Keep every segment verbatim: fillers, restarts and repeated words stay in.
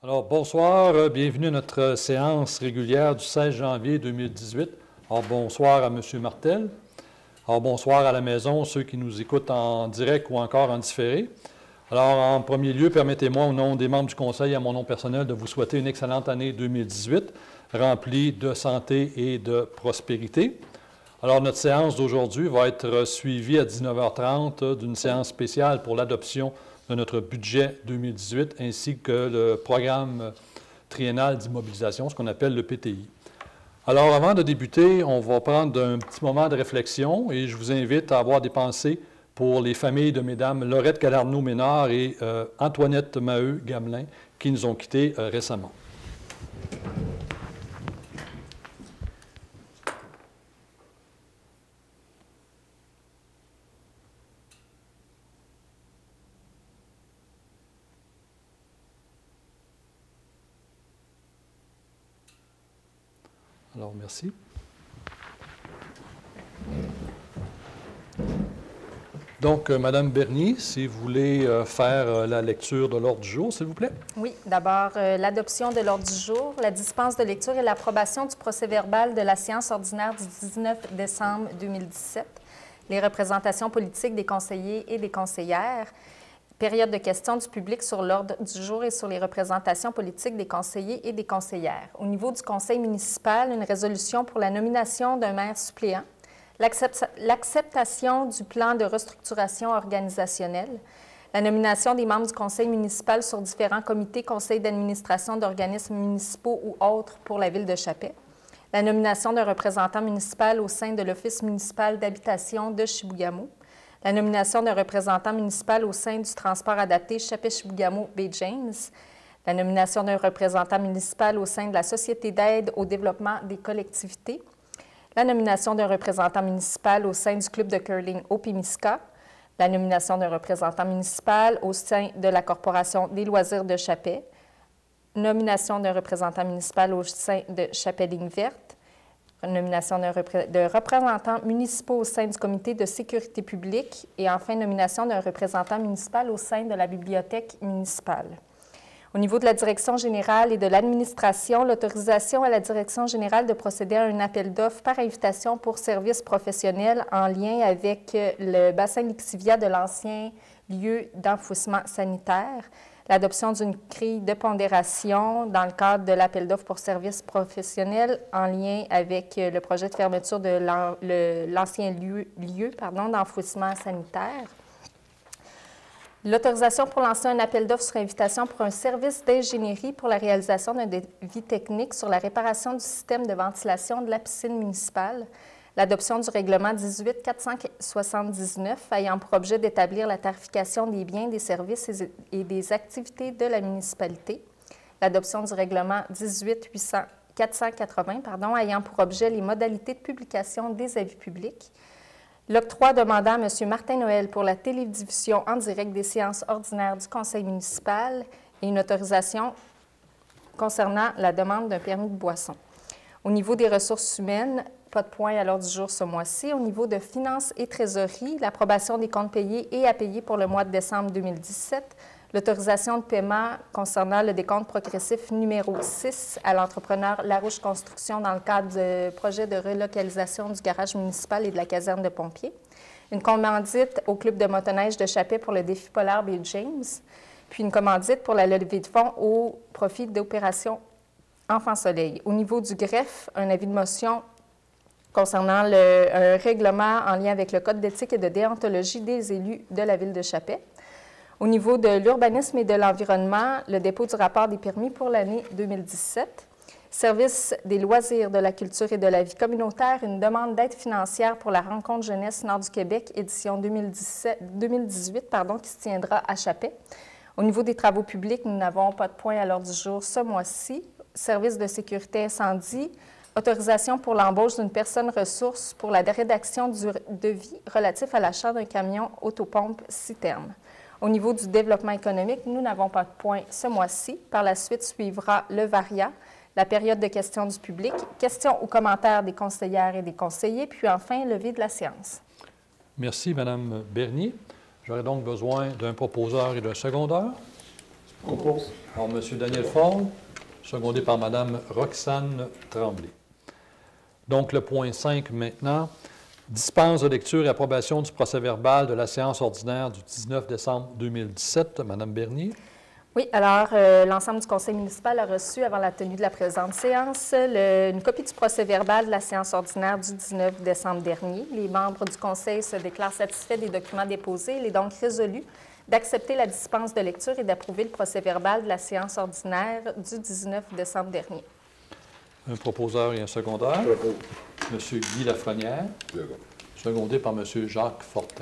Alors, bonsoir, euh, bienvenue à notre séance régulière du seize janvier deux mille dix-huit. Alors, bonsoir à M. Martel. Alors, bonsoir à la maison, ceux qui nous écoutent en direct ou encore en différé. Alors, en premier lieu, permettez-moi, au nom des membres du Conseil et à mon nom personnel, de vous souhaiter une excellente année deux mille dix-huit, remplie de santé et de prospérité. Alors, notre séance d'aujourd'hui va être suivie à dix-neuf heures trente d'une séance spéciale pour l'adoption de notre budget deux mille dix-huit, ainsi que le programme triennal d'immobilisation, ce qu'on appelle le P T I. Alors, avant de débuter, on va prendre un petit moment de réflexion et je vous invite à avoir des pensées pour les familles de Mesdames Laurette Galarneau-Ménard et euh, Antoinette Maheu-Gamelin qui nous ont quittés euh, récemment. Alors, merci. Donc, euh, Mme Bernier, si vous voulez euh, faire euh, la lecture de l'ordre du jour, s'il vous plaît. Oui, d'abord, euh, l'adoption de l'ordre du jour, la dispense de lecture et l'approbation du procès-verbal de la séance ordinaire du dix-neuf décembre deux mille dix-sept, les représentations politiques des conseillers et des conseillères, période de questions du public sur l'ordre du jour et sur les représentations politiques des conseillers et des conseillères. Au niveau du conseil municipal, une résolution pour la nomination d'un maire suppléant, l'acceptation du plan de restructuration organisationnelle, la nomination des membres du conseil municipal sur différents comités, conseils d'administration d'organismes municipaux ou autres pour la ville de Chapais, la nomination d'un représentant municipal au sein de l'Office municipal d'habitation de Chibougamau, la nomination d'un représentant municipal au sein du transport adapté Chapais-Chibougamau-Baie James, la nomination d'un représentant municipal au sein de la Société d'aide au développement des collectivités, la nomination d'un représentant municipal au sein du club de curling Opimiska, la nomination d'un représentant municipal au sein de la Corporation des loisirs de Chapais, nomination d'un représentant municipal au sein de Chapais-Ligne verte, nomination de représentants municipaux au sein du comité de sécurité publique et enfin nomination d'un représentant municipal au sein de la bibliothèque municipale. Au niveau de la direction générale et de l'administration, l'autorisation à la direction générale de procéder à un appel d'offres par invitation pour services professionnels en lien avec le bassin Lixivia de l'ancien lieu d'enfouissement sanitaire, l'adoption d'une grille de pondération dans le cadre de l'appel d'offres pour services professionnels en lien avec le projet de fermeture de l'ancien lieu, lieu pardon, d'enfouissement sanitaire. L'autorisation pour lancer un appel d'offres sur invitation pour un service d'ingénierie pour la réalisation d'un devis technique sur la réparation du système de ventilation de la piscine municipale. L'adoption du règlement dix-huit quatre cent soixante-dix-neuf ayant pour objet d'établir la tarification des biens, des services et des activités de la municipalité. L'adoption du règlement dix-huit quatre cent quatre-vingts pardon, ayant pour objet les modalités de publication des avis publics. L'octroi demandant à M. Martin Noël pour la télédiffusion en direct des séances ordinaires du conseil municipal et une autorisation concernant la demande d'un permis de boisson. Au niveau des ressources humaines, pas de point à l'ordre du jour ce mois-ci. Au niveau de finances et trésorerie, l'approbation des comptes payés et à payer pour le mois de décembre deux mille dix-sept, l'autorisation de paiement concernant le décompte progressif numéro six à l'entrepreneur Larouche Construction dans le cadre du projet de relocalisation du garage municipal et de la caserne de pompiers, une commandite au club de motoneige de Chapais pour le défi polaire Baie James, puis une commandite pour la levée de fonds au profit d'opérations Enfant Soleil. Au niveau du greffe, un avis de motion concernant le, un règlement en lien avec le Code d'éthique et de déontologie des élus de la ville de Chapais. Au niveau de l'urbanisme et de l'environnement, le dépôt du rapport des permis pour l'année deux mille dix-sept. Service des loisirs, de la culture et de la vie communautaire, une demande d'aide financière pour la rencontre jeunesse Nord du Québec, édition deux mille dix-sept, deux mille dix-huit, pardon, qui se tiendra à Chapais. Au niveau des travaux publics, nous n'avons pas de point à l'ordre du jour ce mois-ci. Service de sécurité incendie, autorisation pour l'embauche d'une personne ressource pour la rédaction du devis relatif à l'achat d'un camion autopompe citerne. Au niveau du développement économique, nous n'avons pas de point ce mois-ci. Par la suite, suivra le varia, la période de questions du public, questions ou commentaires des conseillères et des conseillers, puis enfin, levée de la séance. Merci, Mme Bernier. J'aurais donc besoin d'un proposeur et d'un secondeur. Oppose. Alors, M. Daniel Ford, secondé par Mme Roxane Tremblay. Donc, le point cinq maintenant, dispense de lecture et approbation du procès-verbal de la séance ordinaire du dix-neuf décembre deux mille dix-sept. Mme Bernier. Oui, alors euh, l'ensemble du conseil municipal a reçu, avant la tenue de la présente séance, le, une copie du procès-verbal de la séance ordinaire du dix-neuf décembre dernier. Les membres du conseil se déclarent satisfaits des documents déposés. Il est donc résolu d'accepter la dispense de lecture et d'approuver le procès-verbal de la séance ordinaire du dix-neuf décembre dernier. Un proposeur et un secondaire. M. Guy Lafrenière, secondé par M. Jacques Fortin.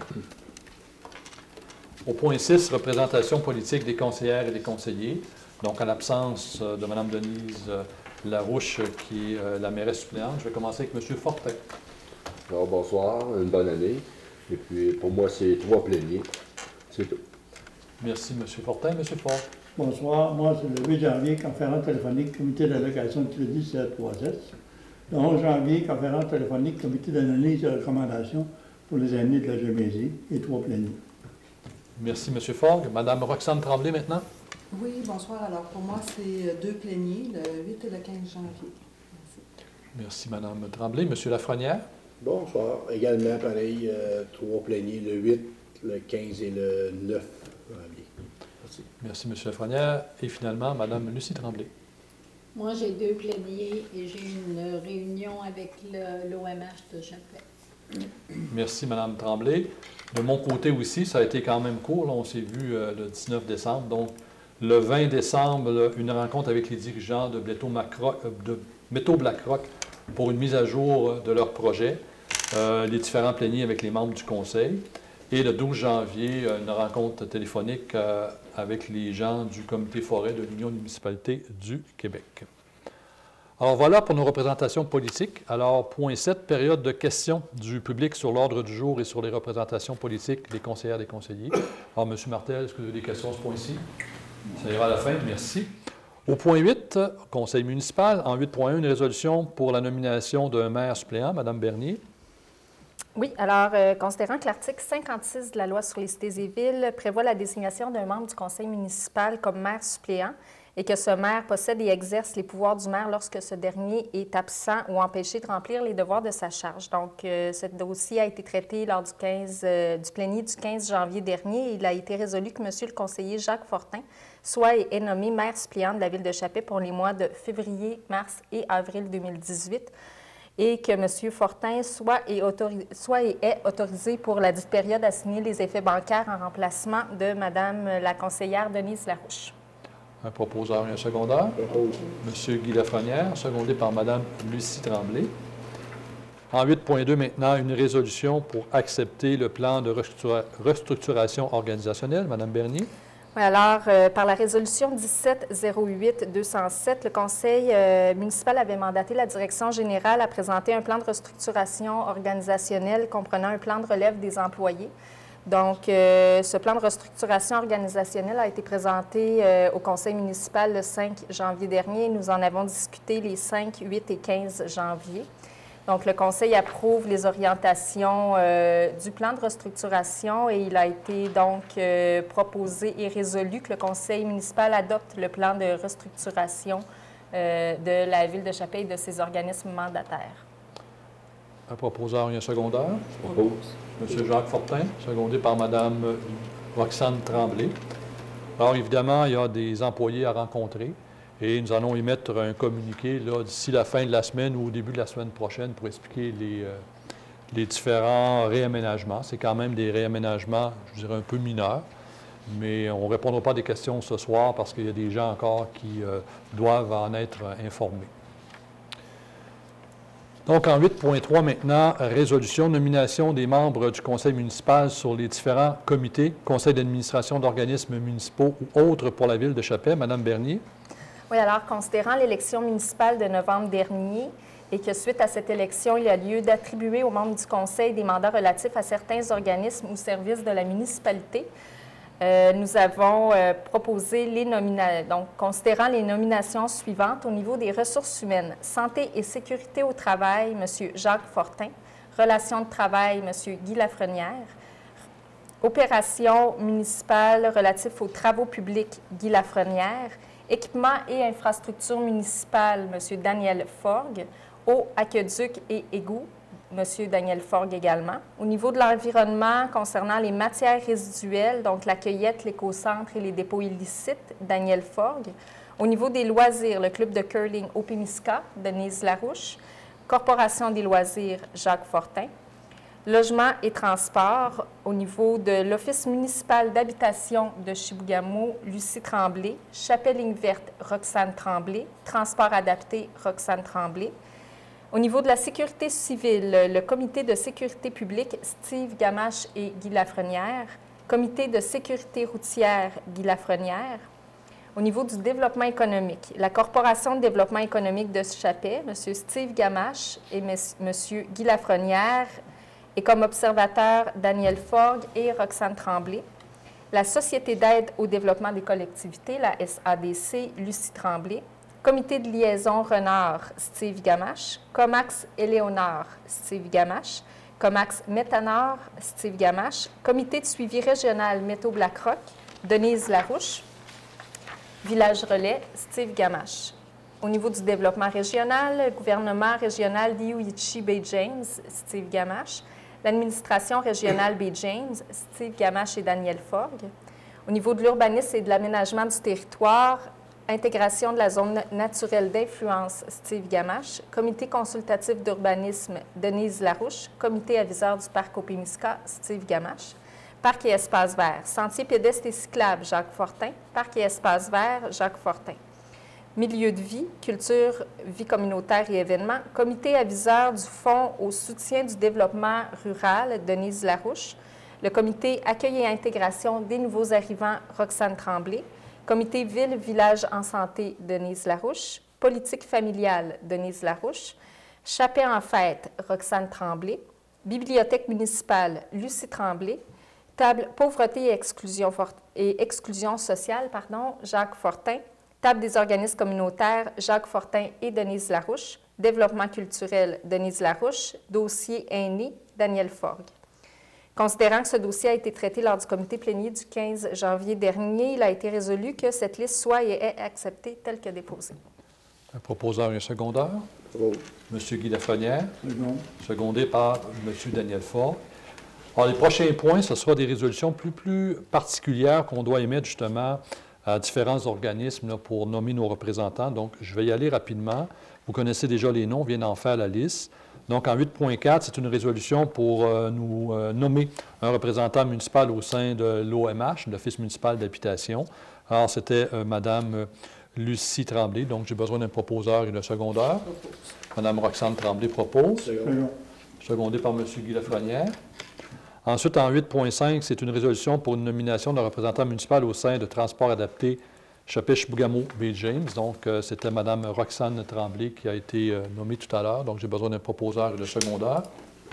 Au point six, représentation politique des conseillères et des conseillers. Donc, en l'absence de Mme Denise Larouche, qui est la mairesse suppléante, je vais commencer avec M. Fortin. Alors, bonsoir, une bonne année. Et puis, pour moi, c'est trois pléniers. C'est tout. Merci, M. Fortin. M. Fort. Bonsoir, moi, c'est le huit janvier, conférence téléphonique, comité d'allocation de crédit C trois S. Le onze janvier, conférence téléphonique, comité d'analyse et recommandations pour les aînés de la Gémésie et trois pléniers. Merci, M. Fogg. Mme Roxane Tremblay, maintenant. Oui, bonsoir. Alors, pour moi, c'est deux pléniers, le huit et le quinze janvier. Merci. Merci, Mme Tremblay. M. Lafrenière. Bonsoir. Également, pareil, euh, trois pléniers, le huit, le quinze et le neuf janvier. Merci. Merci, M. Lafrenière. Et finalement, Mme Lucie Tremblay. Moi, j'ai deux pléniers et j'ai une réunion avec l'O M H de Chapelle. Merci, Mme Tremblay. De mon côté aussi, ça a été quand même court. Là, on s'est vu euh, le dix-neuf décembre. Donc, le vingt décembre, là, une rencontre avec les dirigeants de Métaux BlackRock pour une mise à jour de leur projet, euh, les différents pléniers avec les membres du conseil. Et le douze janvier, une rencontre téléphonique euh, avec les gens du comité forêt de l'Union des municipalités du Québec. Alors voilà pour nos représentations politiques. Alors, point sept, période de questions du public sur l'ordre du jour et sur les représentations politiques des conseillères et des conseillers. Alors, M. Martel, est-ce que vous avez des questions à ce point-ci? Ça ira à la fin, merci. Au point huit, conseil municipal, en huit point un, une résolution pour la nomination d'un maire suppléant, Mme Bernier. Oui, alors, euh, considérant que l'article cinquante-six de la loi sur les cités et villes prévoit la désignation d'un membre du conseil municipal comme maire suppléant, et que ce maire possède et exerce les pouvoirs du maire lorsque ce dernier est absent ou empêché de remplir les devoirs de sa charge. Donc, euh, ce dossier a été traité lors du, quinze, euh, du plénier du quinze janvier dernier. Il a été résolu que M. le conseiller Jacques Fortin soit et est nommé maire suppléant de la ville de Chapais pour les mois de février, mars et avril deux mille dix-huit et que M. Fortin soit et, autori- soit et est autorisé pour la dite période à signer les effets bancaires en remplacement de Mme la conseillère Denise Larouche. Un proposeur et un secondaire. M. Guy Lafrenière, secondé par Mme Lucie Tremblay. En huit point deux, maintenant, une résolution pour accepter le plan de restructura- restructuration organisationnelle. Mme Bernier. Oui, alors, euh, par la résolution dix-sept zéro huit deux cent sept, le conseil euh, municipal avait mandaté la direction générale à présenter un plan de restructuration organisationnelle comprenant un plan de relève des employés. Donc, euh, ce plan de restructuration organisationnelle a été présenté euh, au conseil municipal le cinq janvier dernier. Nous en avons discuté les cinq, huit et quinze janvier. Donc, le conseil approuve les orientations euh, du plan de restructuration et il a été donc euh, proposé et résolu que le conseil municipal adopte le plan de restructuration euh, de la ville de Chapelle et de ses organismes mandataires. Un proposeur et un secondaire. M. Jacques Fortin, secondé par Mme Roxane Tremblay. Alors, évidemment, il y a des employés à rencontrer et nous allons émettre un communiqué là, d'ici la fin de la semaine ou au début de la semaine prochaine pour expliquer les, euh, les différents réaménagements. C'est quand même des réaménagements, je dirais, un peu mineurs, mais on ne répondra pas à des questions ce soir parce qu'il y a des gens encore qui euh, doivent en être informés. Donc, en huit point trois maintenant, résolution, nomination des membres du conseil municipal sur les différents comités, conseils d'administration d'organismes municipaux ou autres pour la ville de Chapelle. Mme Bernier. Oui, alors, considérant l'élection municipale de novembre dernier et que suite à cette élection, il y a lieu d'attribuer aux membres du conseil des mandats relatifs à certains organismes ou services de la municipalité, Euh, nous avons euh, proposé les nominations, donc considérant les nominations suivantes au niveau des ressources humaines. Santé et sécurité au travail, M. Jacques Fortin. Relations de travail, M. Guy Lafrenière. Opérations municipales relatives aux travaux publics, Guy Lafrenière. Équipements et infrastructures municipales, M. Daniel Forgue. Eau, aqueduc et égouts, M. Daniel Forgue également. Au niveau de l'environnement, concernant les matières résiduelles, donc la cueillette, l'écocentre et les dépôts illicites, Daniel Forgue. Au niveau des loisirs, le club de curling au Pémisca, Denise Larouche. Corporation des loisirs, Jacques Fortin. Logement et transport, au niveau de l'Office municipal d'habitation de Chibougamau, Lucie Tremblay. Chapelle Ligne verte, Roxane Tremblay. Transport adapté, Roxane Tremblay. Au niveau de la sécurité civile, le comité de sécurité publique, Steve Gamache et Guy Lafrenière. Comité de sécurité routière, Guy Lafrenière. Au niveau du développement économique, la Corporation de développement économique de Chappais, M. Steve Gamache et M. Guy Lafrenière, et comme observateur Daniel Forgue et Roxane Tremblay. La Société d'aide au développement des collectivités, la S A D C, Lucie Tremblay. Comité de liaison Renard, Steve Gamache. Comax Éléonore, Steve Gamache. Comax Métanor, Steve Gamache. Comité de suivi régional Métaux Blackrock, Denise Larouche. Village Relais, Steve Gamache. Au niveau du développement régional, gouvernement régional d'Iuichi-Bay James, Steve Gamache. L'administration régionale Bay James, Steve Gamache et Daniel Forgue. Au niveau de l'urbanisme et de l'aménagement du territoire, intégration de la zone naturelle d'influence, Steve Gamache. Comité consultatif d'urbanisme, Denise Larouche. Comité aviseur du parc au Pémisca, Steve Gamache. Parc et espace vert, sentier pédestre et cyclable, Jacques Fortin. Parc et espace vert, Jacques Fortin. Milieu de vie, culture, vie communautaire et événements. Comité aviseur du Fonds au soutien du développement rural, Denise Larouche. Le comité accueil et intégration des nouveaux arrivants, Roxane Tremblay. Comité ville, village en santé, Denise Larouche. Politique familiale, Denise Larouche. Chappée en fête, Roxane Tremblay. Bibliothèque municipale, Lucie Tremblay. Table pauvreté et exclusion, et exclusion sociale, pardon, Jacques Fortin. Table des organismes communautaires, Jacques Fortin et Denise Larouche. Développement culturel, Denise Larouche. Dossier aîné, Daniel Forgue. Considérant que ce dossier a été traité lors du comité plénier du quinze janvier dernier, il a été résolu que cette liste soit et est acceptée telle que déposée. Un proposeur et un secondeur. Oh. M. Guy Lafrenière. Second. Secondé par M. Daniel Forgue. Alors, les prochains points, ce sera des résolutions plus, plus particulières qu'on doit émettre justement à différents organismes là, pour nommer nos représentants. Donc, je vais y aller rapidement. Vous connaissez déjà les noms, on vient d'en faire la liste. Donc, en huit point quatre, c'est une résolution pour euh, nous euh, nommer un représentant municipal au sein de l'O M H, l'Office municipal d'habitation. Alors, c'était euh, Mme euh, Lucie Tremblay. Donc, j'ai besoin d'un proposeur et d'un secondeur. Mme Roxane Tremblay propose. Second. Secondé par M. Guy Lafrenière. Ensuite, en huit point cinq, c'est une résolution pour une nomination d'un représentant municipal au sein de Transport adapté Chappé-Chibougamau Bay James. Donc, euh, c'était Mme Roxane Tremblay qui a été euh, nommée tout à l'heure. Donc, j'ai besoin d'un proposeur et de secondeur.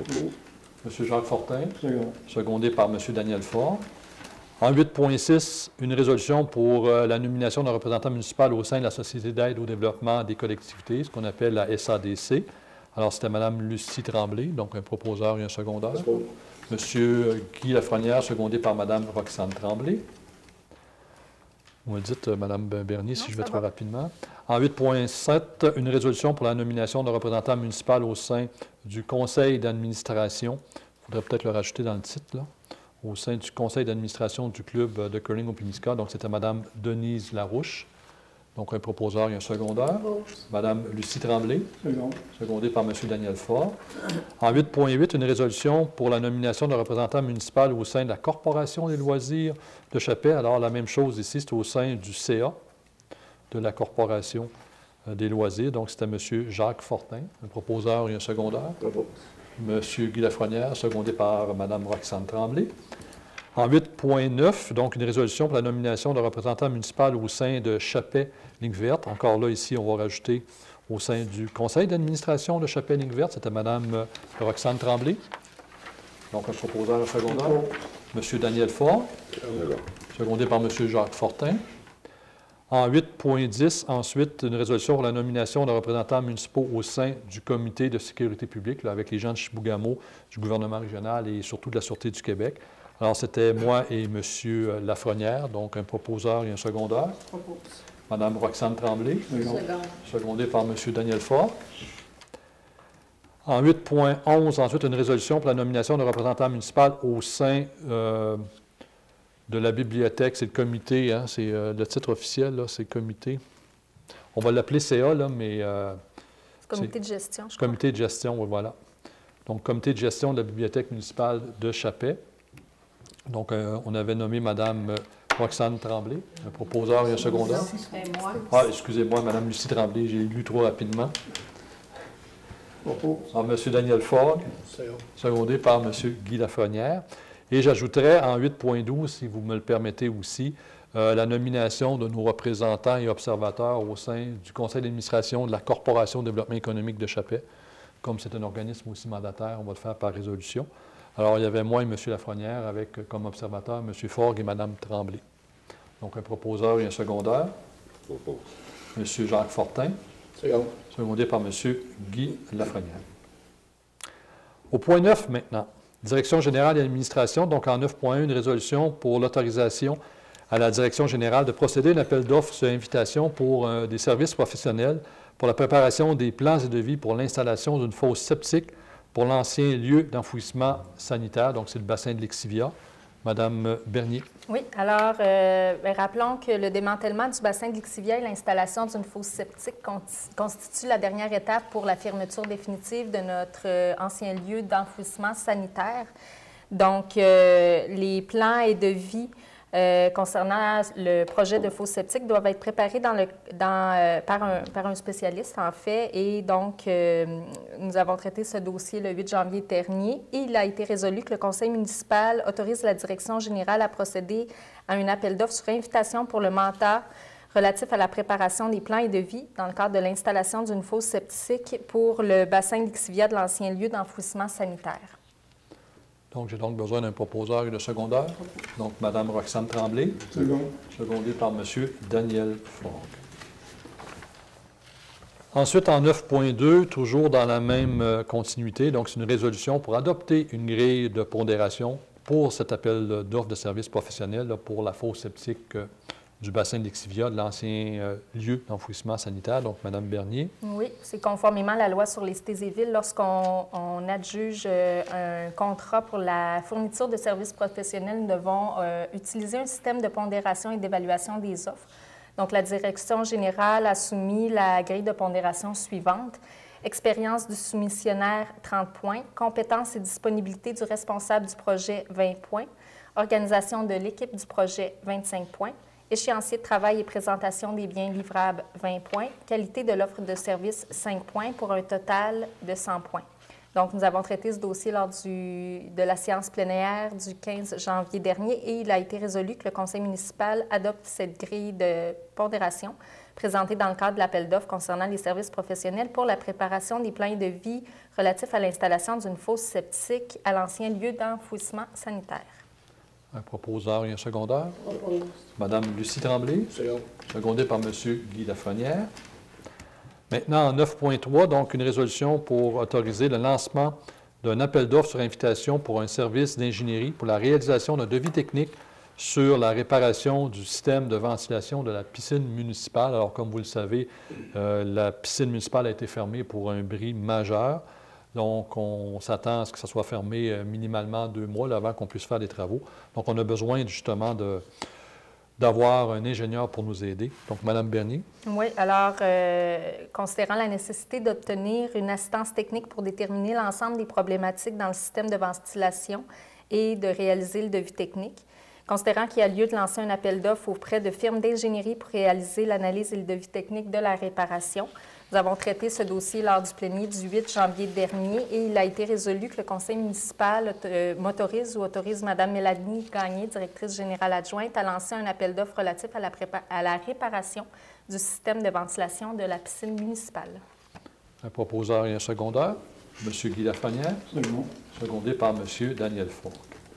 M. Jacques Fortin. Second. Secondé par M. Daniel Forgue. En huit point six, une résolution pour euh, la nomination d'un représentant municipal au sein de la Société d'aide au développement des collectivités, ce qu'on appelle la S A D C. Alors, c'était Mme Lucie Tremblay, donc un proposeur et un secondeur. M. Guy Lafrenière, secondé par Mme Roxane Tremblay. Vous me dites, Mme Bernier, si Non, je vais ça trop va. rapidement. En huit point sept, une résolution pour la nomination d'un représentant municipal au sein du conseil d'administration. Il faudrait peut-être le rajouter dans le titre, là. Au sein du conseil d'administration du club de curling au Pémisca. Donc, c'était Mme Denise Larouche. Donc, un proposeur et un secondeur. Mme Lucie Tremblay, Second. secondée par M. Daniel Forgue. En huit point huit, une résolution pour la nomination d'un représentant municipal au sein de la Corporation des loisirs de Chappais. Alors, la même chose ici, c'est au sein du C A de la Corporation des loisirs. Donc, c'était M. Jacques Fortin, un proposeur et un secondeur. M. Guy Lafrenière, secondé par Mme Roxane Tremblay. En huit point neuf, donc une résolution pour la nomination d'un représentant municipal au sein de Chappais Ligne verte. Encore là, ici, on va rajouter au sein du conseil d'administration de Chappais Ligne verte, c'était Mme Roxane Tremblay. Donc, un proposeur, un secondeur. M. Daniel Forgue, secondé par M. Jacques Fortin. En huit point dix, ensuite, une résolution pour la nomination de représentants municipaux au sein du comité de sécurité publique, là, avec les gens de Chibougamau, du gouvernement régional et surtout de la Sûreté du Québec. Alors, c'était moi et M. Lafrenière, donc un proposeur et un secondeur. Propose. Mme Roxane Tremblay, Seconde. secondée par M. Daniel Faure. En huit point onze, ensuite, une résolution pour la nomination de représentants municipaux au sein euh, de la bibliothèque. C'est le comité, hein, c'est euh, le titre officiel, là, c'est le comité. On va l'appeler C A, là, mais... Euh, Comité de gestion, je crois. Comité de gestion, oui, voilà. Donc, comité de gestion de la bibliothèque municipale de Chappais. Donc, euh, on avait nommé Mme Roxane Tremblay, un proposeur et un secondeur. Et moi. Ah, excusez-moi, Mme Lucie Tremblay, j'ai lu trop rapidement. Propose. Alors, M. Daniel Fogg, Second. secondé par M. Guy Lafrenière. Et j'ajouterais en huit point douze, si vous me le permettez aussi, euh, la nomination de nos représentants et observateurs au sein du conseil d'administration de la Corporation de développement économique de Chappais. Comme c'est un organisme aussi mandataire, on va le faire par résolution. Alors, il y avait moi et M. Lafrenière avec comme observateurs M. Fogg et Mme Tremblay. Donc, un proposeur et un secondeur. Propose. M. Jacques Fortin, Second. secondé par M. Guy Lafrenière. Au point neuf maintenant, Direction générale et administration, donc en neuf point un, une résolution pour l'autorisation à la Direction générale de procéder à un appel d'offres sur invitation pour euh, des services professionnels pour la préparation des plans et devis pour l'installation d'une fosse septique pour l'ancien lieu d'enfouissement sanitaire, donc c'est le bassin de l'Exivia. Madame Bernier. Oui, alors, euh, bien, rappelons que le démantèlement du bassin de l'Ixivia et l'installation d'une fosse septique constitue la dernière étape pour la fermeture définitive de notre euh, ancien lieu d'enfouissement sanitaire. Donc, euh, les plans et devis euh, concernant le projet de fosse septique doivent être préparés dans le, dans, euh, par, un, par un spécialiste, en fait, et donc, euh, nous avons traité ce dossier le huit janvier dernier et il a été résolu que le conseil municipal autorise la direction générale à procéder à un appel d'offres sur invitation pour le mandat relatif à la préparation des plans et devis dans le cadre de l'installation d'une fosse septique pour le bassin d'Ixivia de l'ancien lieu d'enfouissement sanitaire. Donc, j'ai donc besoin d'un proposeur et de secondeur. Donc, Mme Roxane Tremblay, Second. secondée par M. Daniel Fogg. Ensuite, en neuf point deux, toujours dans la même euh, continuité, donc c'est une résolution pour adopter une grille de pondération pour cet appel d'offres de services professionnels là, pour la fosse septique euh, du bassin de l'Exivia, de l'ancien euh, lieu d'enfouissement sanitaire, donc Mme Bernier. Oui, c'est conformément à la loi sur les cités et villes lorsqu'on on adjuge euh, un contrat pour la fourniture de services professionnels, nous devons euh, utiliser un système de pondération et d'évaluation des offres. Donc, la direction générale a soumis la grille de pondération suivante. Expérience du soumissionnaire, trente points. Compétences et disponibilité du responsable du projet, vingt points. Organisation de l'équipe du projet, vingt-cinq points. Échéancier de travail et présentation des biens livrables, vingt points. Qualité de l'offre de service, cinq points, pour un total de cent points. Donc, nous avons traité ce dossier lors du, de la séance plénière du quinze janvier dernier et il a été résolu que le conseil municipal adopte cette grille de pondération présentée dans le cadre de l'appel d'offres concernant les services professionnels pour la préparation des plans et devis relatifs à l'installation d'une fosse septique à l'ancien lieu d'enfouissement sanitaire. Un proposeur et un secondeur. Propose. Mme Lucie Tremblay, Second. secondée par M. Guy Lafrenière. Maintenant, en neuf point trois, donc une résolution pour autoriser le lancement d'un appel d'offres sur invitation pour un service d'ingénierie pour la réalisation d'un devis technique sur la réparation du système de ventilation de la piscine municipale. Alors, comme vous le savez, euh, la piscine municipale a été fermée pour un bris majeur. Donc, on s'attend à ce que ça soit fermé euh, minimalement deux mois là, avant qu'on puisse faire des travaux. Donc, on a besoin justement de... d'avoir un ingénieur pour nous aider. Donc, Mme Bernier. Oui, alors, euh, considérant la nécessité d'obtenir une assistance technique pour déterminer l'ensemble des problématiques dans le système de ventilation et de réaliser le devis technique, considérant qu'il y a lieu de lancer un appel d'offres auprès de firmes d'ingénierie pour réaliser l'analyse et le devis technique de la réparation. Nous avons traité ce dossier lors du plénier du huit janvier dernier et il a été résolu que le conseil municipal euh, m'autorise ou autorise Mme Mélanie Gagné, directrice générale adjointe, à lancer un appel d'offres relatif à la, à la réparation du système de ventilation de la piscine municipale. Un proposeur et un secondeur. M. Guy Lafrenière, Second. secondé par M. Daniel Fogg.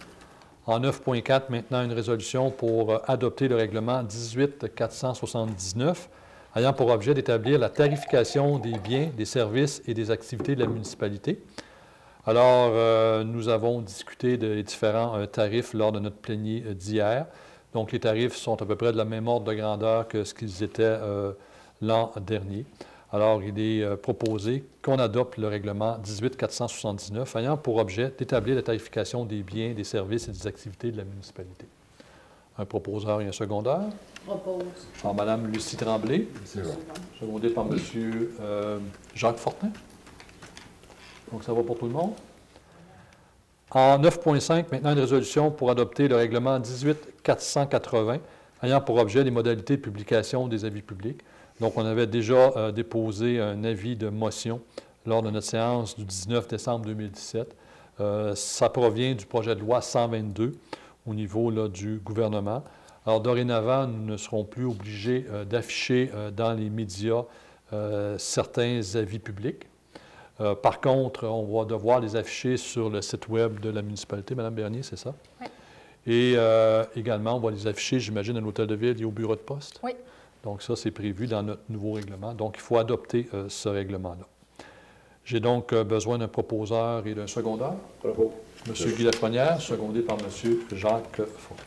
En neuf point quatre, maintenant, une résolution pour adopter le règlement dix-huit quatre cent soixante-dix-neuf ayant pour objet d'établir la tarification des biens, des services et des activités de la municipalité. Alors, euh, nous avons discuté des différents euh, tarifs lors de notre plénier euh, d'hier. Donc, les tarifs sont à peu près de la même ordre de grandeur que ce qu'ils étaient euh, l'an dernier. Alors, il est euh, proposé qu'on adopte le règlement dix-huit quatre cent soixante-dix-neuf ayant pour objet d'établir la tarification des biens, des services et des activités de la municipalité. Un proposeur et un secondeur. Propose. Par Mme Lucie Tremblay. C'est bon. Secondé par M. Euh, Jacques Fortin. Donc, ça va pour tout le monde. En neuf point cinq, maintenant, une résolution pour adopter le règlement dix-huit quatre cent quatre-vingts ayant pour objet les modalités de publication des avis publics. Donc, on avait déjà euh, déposé un avis de motion lors de notre séance du dix-neuf décembre deux mille dix-sept. Euh, ça provient du projet de loi cent vingt-deux au niveau là, du gouvernement. Alors, dorénavant, nous ne serons plus obligés euh, d'afficher euh, dans les médias euh, certains avis publics. Euh, par contre, on va devoir les afficher sur le site Web de la municipalité. Madame Bernier, c'est ça? Oui. Et euh, également, on va les afficher, j'imagine, à l'hôtel de ville et au bureau de poste. Oui. Donc, ça, c'est prévu dans notre nouveau règlement. Donc, il faut adopter euh, ce règlement-là. J'ai donc euh, besoin d'un proposeur et d'un secondeur. Propos. M. Guy Lafrenière, secondé par M. Jacques Fortin.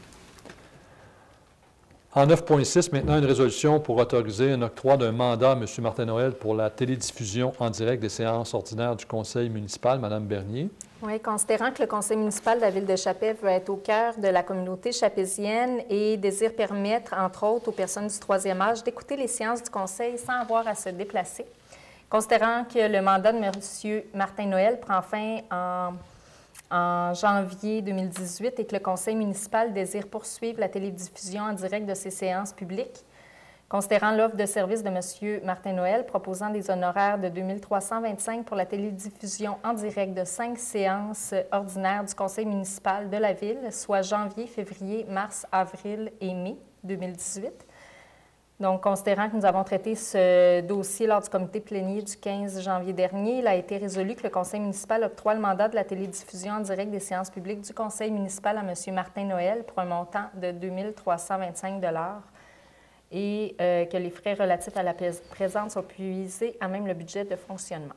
En neuf point six, maintenant, une résolution pour autoriser un octroi d'un mandat à M. Martin Noël pour la télédiffusion en direct des séances ordinaires du conseil municipal. Mme Bernier. Oui, considérant que le conseil municipal de la Ville de Chapais veut être au cœur de la communauté chapézienne et désire permettre, entre autres, aux personnes du troisième âge d'écouter les séances du conseil sans avoir à se déplacer. Considérant que le mandat de M. Martin Noël prend fin en, en janvier deux mille dix-huit et que le conseil municipal désire poursuivre la télédiffusion en direct de ces séances publiques, considérant l'offre de service de M. Martin Noël proposant des honoraires de deux mille trois cent vingt-cinq pour la télédiffusion en direct de cinq séances ordinaires du conseil municipal de la Ville, soit janvier, février, mars, avril et mai deux mille dix-huit. Donc, considérant que nous avons traité ce dossier lors du comité plénier du quinze janvier dernier, il a été résolu que le conseil municipal octroie le mandat de la télédiffusion en direct des séances publiques du conseil municipal à M. Martin Noël pour un montant de deux mille trois cent vingt-cinq dollars et euh, que les frais relatifs à la présence soient puisés à même le budget de fonctionnement.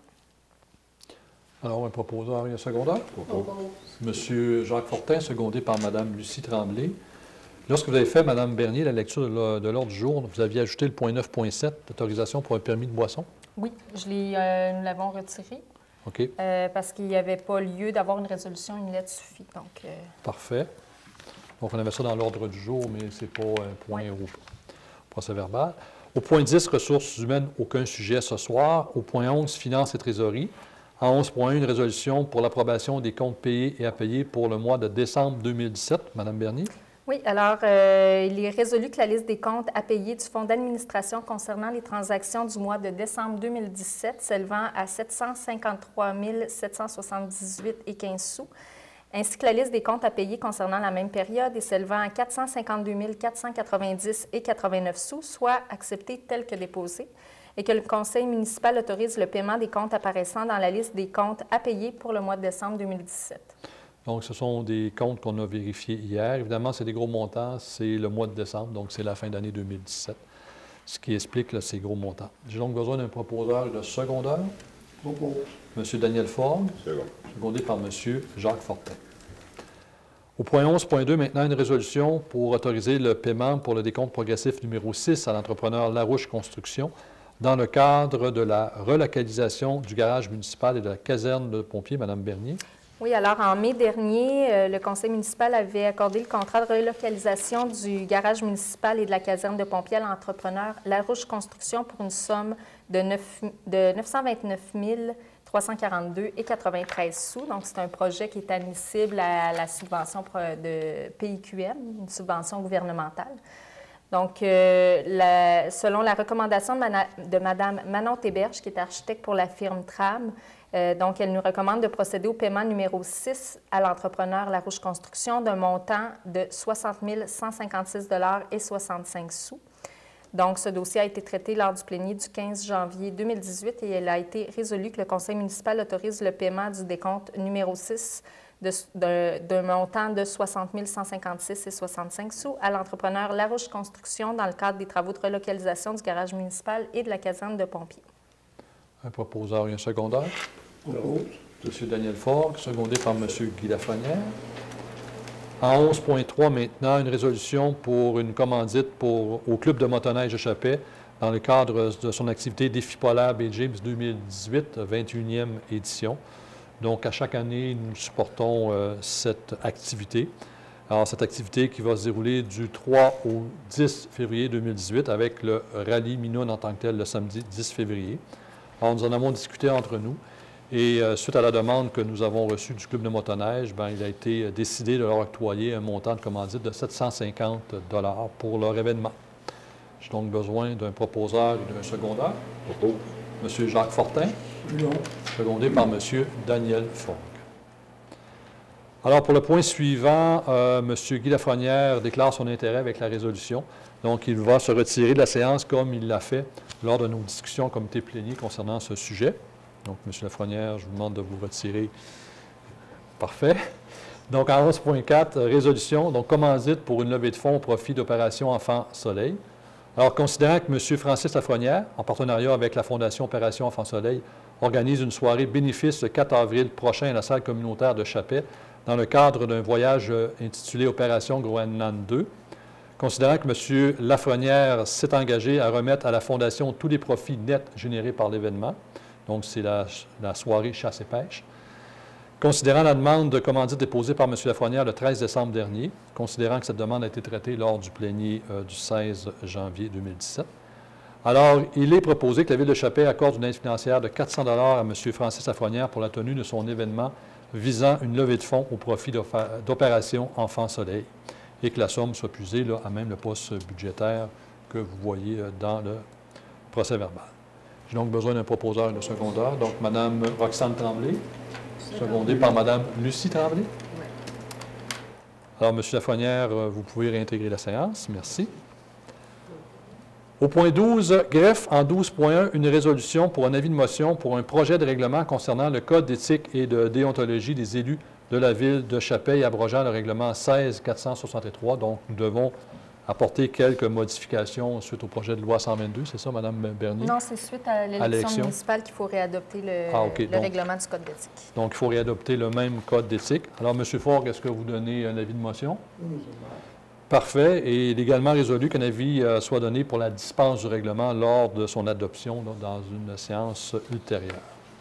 Alors, un proposeur et un secondeur. Propose. M. Jacques Fortin, secondé par Mme Lucie Tremblay. Lorsque vous avez fait, Mme Bernier, la lecture de l'ordre du jour, vous aviez ajouté le point neuf point sept, l'autorisation pour un permis de boisson. Oui, je l'ai, euh, nous l'avons retiré. OK. Euh, parce qu'il n'y avait pas lieu d'avoir une résolution, une lettre suffit. Donc, euh... Parfait. Donc, on avait ça dans l'ordre du jour, mais ce n'est pas un point oui. au procès-verbal. Au point dix, ressources humaines, aucun sujet ce soir. Au point onze, finances et trésorerie. En onze point un, une résolution pour l'approbation des comptes payés et à payer pour le mois de décembre deux mille dix-sept. Mme Bernier. Oui, alors euh, il est résolu que la liste des comptes à payer du Fonds d'administration concernant les transactions du mois de décembre deux mille dix-sept s'élevant à sept cent cinquante-trois mille sept cent soixante-dix-huit et quinze sous, ainsi que la liste des comptes à payer concernant la même période et s'élevant à quatre cent cinquante-deux mille quatre cent quatre-vingt-dix et quatre-vingt-neuf sous, soit acceptées telles que déposées, et que le conseil municipal autorise le paiement des comptes apparaissant dans la liste des comptes à payer pour le mois de décembre deux mille dix-sept. Donc, ce sont des comptes qu'on a vérifiés hier. Évidemment, c'est des gros montants. C'est le mois de décembre, donc c'est la fin d'année deux mille dix-sept, ce qui explique là, ces gros montants. J'ai donc besoin d'un proposeur et de secondeur. Propos. M. Daniel Ford, Second. secondé par M. Jacques Fortin. Au point onze point deux, maintenant, une résolution pour autoriser le paiement pour le décompte progressif numéro six à l'entrepreneur Larouche Construction dans le cadre de la relocalisation du garage municipal et de la caserne de pompiers. Mme Bernier. Oui, alors en mai dernier, euh, le conseil municipal avait accordé le contrat de relocalisation du garage municipal et de la caserne de pompiers à l'entrepreneur Larouche Construction pour une somme de, neuf, de neuf cent vingt-neuf mille trois cent quarante-deux et quatre-vingt-treize sous. Donc, c'est un projet qui est admissible à la subvention de P I Q M, une subvention gouvernementale. Donc, euh, la, selon la recommandation de, Mana, de Mme Manon Théberge, qui est architecte pour la firme Tram, Euh, donc, elle nous recommande de procéder au paiement numéro six à l'entrepreneur Larouche Construction d'un montant de soixante mille cent cinquante-six dollars et soixante-cinq sous. Donc, ce dossier a été traité lors du plénier du quinze janvier deux mille dix-huit et il a été résolu que le conseil municipal autorise le paiement du décompte numéro six d'un montant de soixante mille cent cinquante-six et soixante-cinq sous à l'entrepreneur Larouche Construction dans le cadre des travaux de relocalisation du garage municipal et de la caserne de pompiers. Un proposeur et un secondeur. Propos. M. Daniel Forgue, secondé par M. Guy Lafrenière. En onze point trois, maintenant, une résolution pour une commandite pour, au Club de motoneige de Chappais dans le cadre de son activité Défi polaire Bay James deux mille dix-huit, vingt et unième édition. Donc, à chaque année, nous supportons euh, cette activité. Alors, cette activité qui va se dérouler du trois au dix février deux mille dix-huit avec le rallye Minoune en tant que tel le samedi dix février. Alors, nous en avons discuté entre nous et euh, suite à la demande que nous avons reçue du Club de motoneige, bien, il a été décidé de leur octroyer un montant de commandite de sept cent cinquante dollars pour leur événement. J'ai donc besoin d'un proposeur et d'un secondaire. Propos. M. Jacques Fortin, Non. secondé par M. Daniel Forgue. Alors, pour le point suivant, euh, M. Guy Lafrenière déclare son intérêt avec la résolution. Donc, il va se retirer de la séance comme il l'a fait lors de nos discussions au comité plénier concernant ce sujet. Donc, M. Lafrenière, je vous demande de vous retirer. Parfait. Donc, en onze point quatre, résolution, donc commandite pour une levée de fonds au profit d'Opération Enfants Soleil. Alors, considérant que M. Francis Lafrenière, en partenariat avec la Fondation Opération Enfants Soleil, organise une soirée bénéfice le quatre avril prochain à la salle communautaire de Chappais dans le cadre d'un voyage intitulé Opération Groenland deux, considérant que M. Lafrenière s'est engagé à remettre à la Fondation tous les profits nets générés par l'événement, donc c'est la, la soirée chasse et pêche, considérant la demande de commandite déposée par M. Lafrenière le treize décembre dernier, considérant que cette demande a été traitée lors du plénier euh, du seize janvier deux mille dix-sept. Alors, il est proposé que la Ville de Chappais accorde une aide financière de quatre cents dollars à M. Francis Lafrenière pour la tenue de son événement visant une levée de fonds au profit d'Opération Enfants Soleil et que la somme soit puisée là, à même le poste budgétaire que vous voyez dans le procès-verbal. J'ai donc besoin d'un proposeur et d'un secondaire. Donc, Mme Roxane Tremblay, secondée par Mme Lucie Tremblay. Oui. Alors, M. Lafrenière, vous pouvez réintégrer la séance. Merci. Au point douze, greffe en douze point un, une résolution pour un avis de motion pour un projet de règlement concernant le Code d'éthique et de déontologie des élus de la Ville de Chappais, abrogeant le règlement seize quatre cent soixante-trois. Donc, nous devons apporter quelques modifications suite au projet de loi cent vingt-deux. C'est ça, Mme Bernier? Non, c'est suite à l'élection municipale qu'il faut réadopter le, ah, okay. le donc, règlement du Code d'éthique. Donc, il faut réadopter le même Code d'éthique. Alors, M. Forgue, est-ce que vous donnez un avis de motion? Oui, Parfait. Et il est également résolu qu'un avis euh, soit donné pour la dispense du règlement lors de son adoption là, dans une séance ultérieure.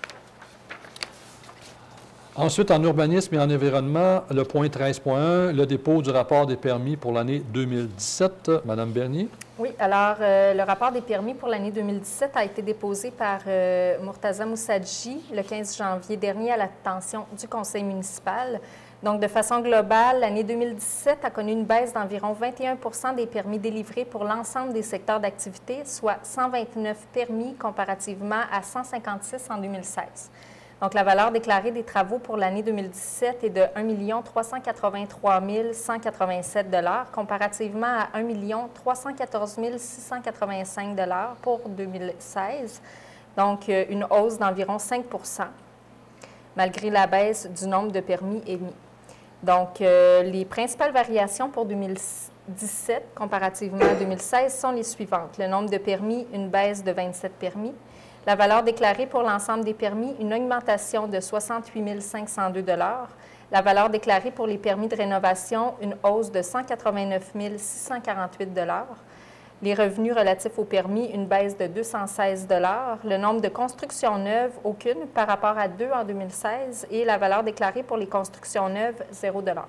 Ensuite, en urbanisme et en environnement, le point treize point un, le dépôt du rapport des permis pour l'année deux mille dix-sept. Madame Bernier. Oui, alors euh, le rapport des permis pour l'année deux mille dix-sept a été déposé par euh, Mourtaza Moussadji le quinze janvier dernier à l'attention du conseil municipal. Donc, de façon globale, l'année deux mille dix-sept a connu une baisse d'environ vingt et un pour cent des permis délivrés pour l'ensemble des secteurs d'activité, soit cent vingt-neuf permis comparativement à cent cinquante-six en deux mille seize. Donc, la valeur déclarée des travaux pour l'année deux mille dix-sept est de un million trois cent quatre-vingt-trois mille cent quatre-vingt-sept dollars comparativement à un million trois cent quatorze mille six cent quatre-vingt-cinq dollars pour deux mille seize, donc une hausse d'environ cinq pour cent, malgré la baisse du nombre de permis émis. Donc, euh, les principales variations pour deux mille dix-sept, comparativement à deux mille seize, sont les suivantes. Le nombre de permis, une baisse de vingt-sept permis. La valeur déclarée pour l'ensemble des permis, une augmentation de soixante-huit mille cinq cent deux dollars. La valeur déclarée pour les permis de rénovation, une hausse de cent quatre-vingt-neuf mille six cent quarante-huit dollars. Les revenus relatifs aux permis, une baisse de deux cent seize dollars. Le nombre de constructions neuves, aucune par rapport à deux en deux mille seize. Et la valeur déclarée pour les constructions neuves, zéro dollar.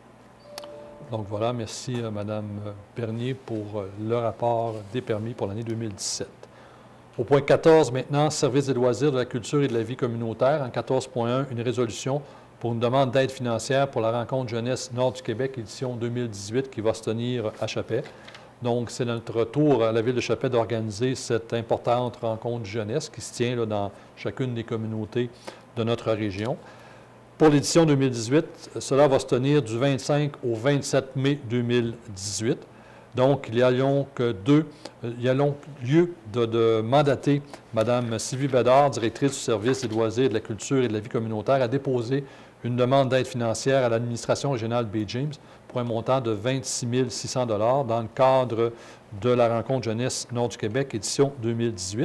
Donc voilà, merci à Mme Bernier pour le rapport des permis pour l'année deux mille dix-sept. Au point quatorze, maintenant, service des loisirs, de la culture et de la vie communautaire. En quatorze point un, une résolution pour une demande d'aide financière pour la rencontre jeunesse Nord du Québec, édition deux mille dix-huit, qui va se tenir à Chappais. Donc, c'est notre tour à la Ville de Chappais d'organiser cette importante rencontre jeunesse qui se tient là, dans chacune des communautés de notre région. Pour l'édition deux mille dix-huit, cela va se tenir du vingt-cinq au vingt-sept mai deux mille dix-huit. Donc, il y a donc, deux, il y a donc lieu de, de mandater Mme Sylvie Bédard, directrice du service des loisirs, de la culture et de la vie communautaire, à déposer une demande d'aide financière à l'administration régionale Bay James pour un montant de vingt-six mille six cents dollars dans le cadre de la rencontre jeunesse Nord du Québec, édition deux mille dix-huit.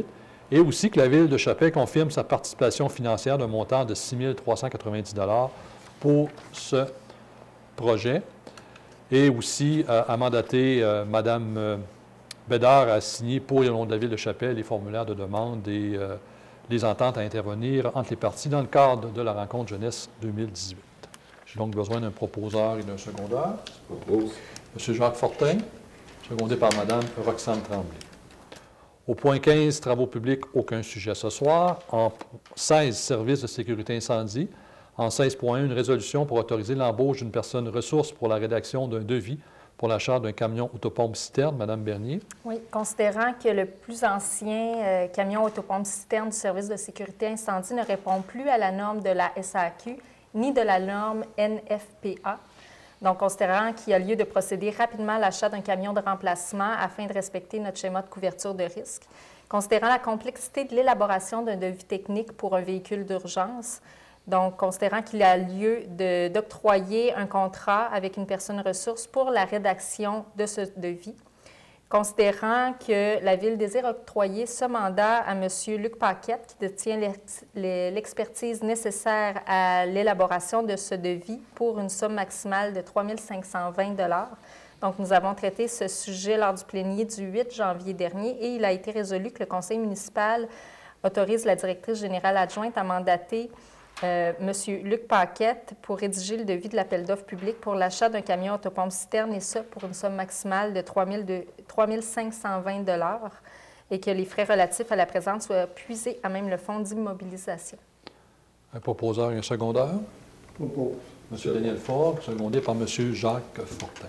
Et aussi que la Ville de Chappelle confirme sa participation financière d'un montant de six mille trois cent quatre-vingt-dix dollars pour ce projet. Et aussi euh, à mandater euh, Mme euh, Bédard à signer pour le nom de la Ville de Chappelle les formulaires de demande et euh, les ententes à intervenir entre les parties dans le cadre de la rencontre jeunesse deux mille dix-huit. J'ai donc besoin d'un proposeur et d'un secondeur. Propose. M. Jacques Fortin, secondé par Mme Roxane Tremblay. Au point quinze, travaux publics, aucun sujet ce soir. En seize, services de sécurité incendie. En seize point un, une résolution pour autoriser l'embauche d'une personne ressource pour la rédaction d'un devis pour l'achat d'un camion autopompe-citerne. Mme Bernier. Oui, considérant que le plus ancien euh, camion autopompe-citerne du service de sécurité incendie ne répond plus à la norme de la S A Q ni de la norme N F P A, donc considérant qu'il y a lieu de procéder rapidement à l'achat d'un camion de remplacement afin de respecter notre schéma de couverture de risque, considérant la complexité de l'élaboration d'un devis technique pour un véhicule d'urgence, donc considérant qu'il y a lieu de, d'octroyer un contrat avec une personne ressource pour la rédaction de ce devis, considérant que la Ville désire octroyer ce mandat à M. Luc Paquette, qui détient l'ex- l'expertise nécessaire à l'élaboration de ce devis pour une somme maximale de trois mille cinq cent vingt dollars. Donc, nous avons traité ce sujet lors du plénier du huit janvier dernier et il a été résolu que le conseil municipal autorise la directrice générale adjointe à mandater Euh, M. Luc Paquette pour rédiger le devis de l'appel d'offres public pour l'achat d'un camion autopompe-citerne et ça pour une somme maximale de trois mille cinq cent vingt dollars et que les frais relatifs à la présente soient puisés à même le fonds d'immobilisation. Un proposeur et un secondeur. Propose. M. Daniel Faure, secondé par M. Jacques Fortin.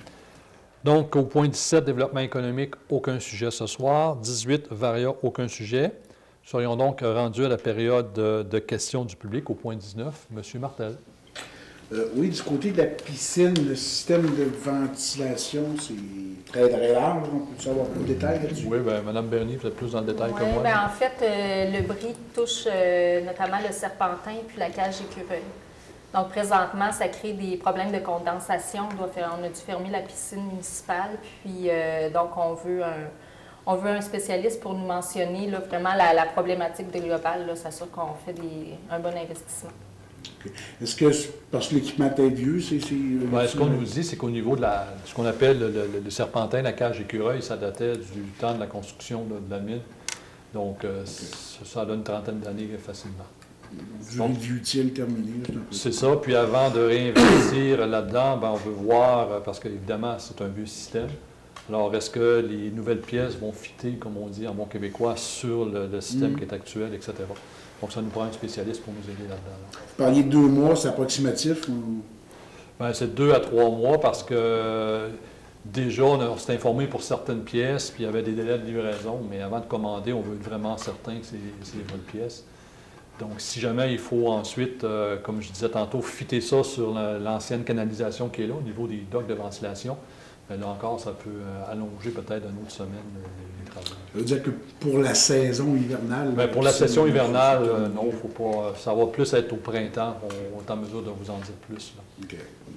Donc, au point dix-sept, développement économique, aucun sujet ce soir. dix-huit, Varia, aucun sujet. Nous serions donc rendus à la période de, de questions du public au point dix-neuf. M. Martel. Euh, oui, du côté de la piscine, le système de ventilation, c'est très, très large. On peut savoir plus de détails là-dessus? Oui, bien, Mme Bernier, vous êtes plus dans le détail Oui, que moi. bien, en fait, euh, le bris touche euh, notamment le serpentin puis la cage écureuil. Donc, présentement, ça crée des problèmes de condensation. On, doit faire, on a dû fermer la piscine municipale, puis euh, donc on veut un... On veut un spécialiste pour nous mentionner là, vraiment la, la problématique de globale. C'est sûr qu'on fait des, un bon investissement. Okay. Est-ce que, parce que l'équipement est vieux, c'est... Bien, ce qu'on nous dit, c'est qu'au niveau de la, ce qu'on appelle le, le, le serpentin, la cage écureuil, ça datait du temps de la construction de, de la mine. Donc, euh, okay. ça, ça a une trentaine d'années facilement. Durée de vie utile terminée. C'est ça. Puis avant de réinvestir là-dedans, ben, on veut voir, parce qu'évidemment, c'est un vieux système. Alors, est-ce que les nouvelles pièces vont fitter, comme on dit en bon québécois, sur le, le système mmh. qui est actuel, et cetera. Donc, ça nous prend un spécialiste pour nous aider là-dedans. Là. Vous parliez de deux mois, c'est approximatif? Ou... Bien, c'est deux à trois mois parce que déjà, on, on s'est informé pour certaines pièces, puis il y avait des délais de livraison, mais avant de commander, on veut être vraiment certain que c'est, c'est les bonnes pièces. Donc, si jamais il faut ensuite, euh, comme je disais tantôt, fitter ça sur la, l'ancienne canalisation qui est là, au niveau des docks de ventilation, bien, là encore, ça peut euh, allonger peut-être une autre semaine euh, les, les travaux. Ça veut dire que pour la saison hivernale... Bien, pour la session hivernale, euh, non, il ne faut pas... Ça va plus être au printemps. On, on est en mesure de vous en dire plus. Là. OK. OK.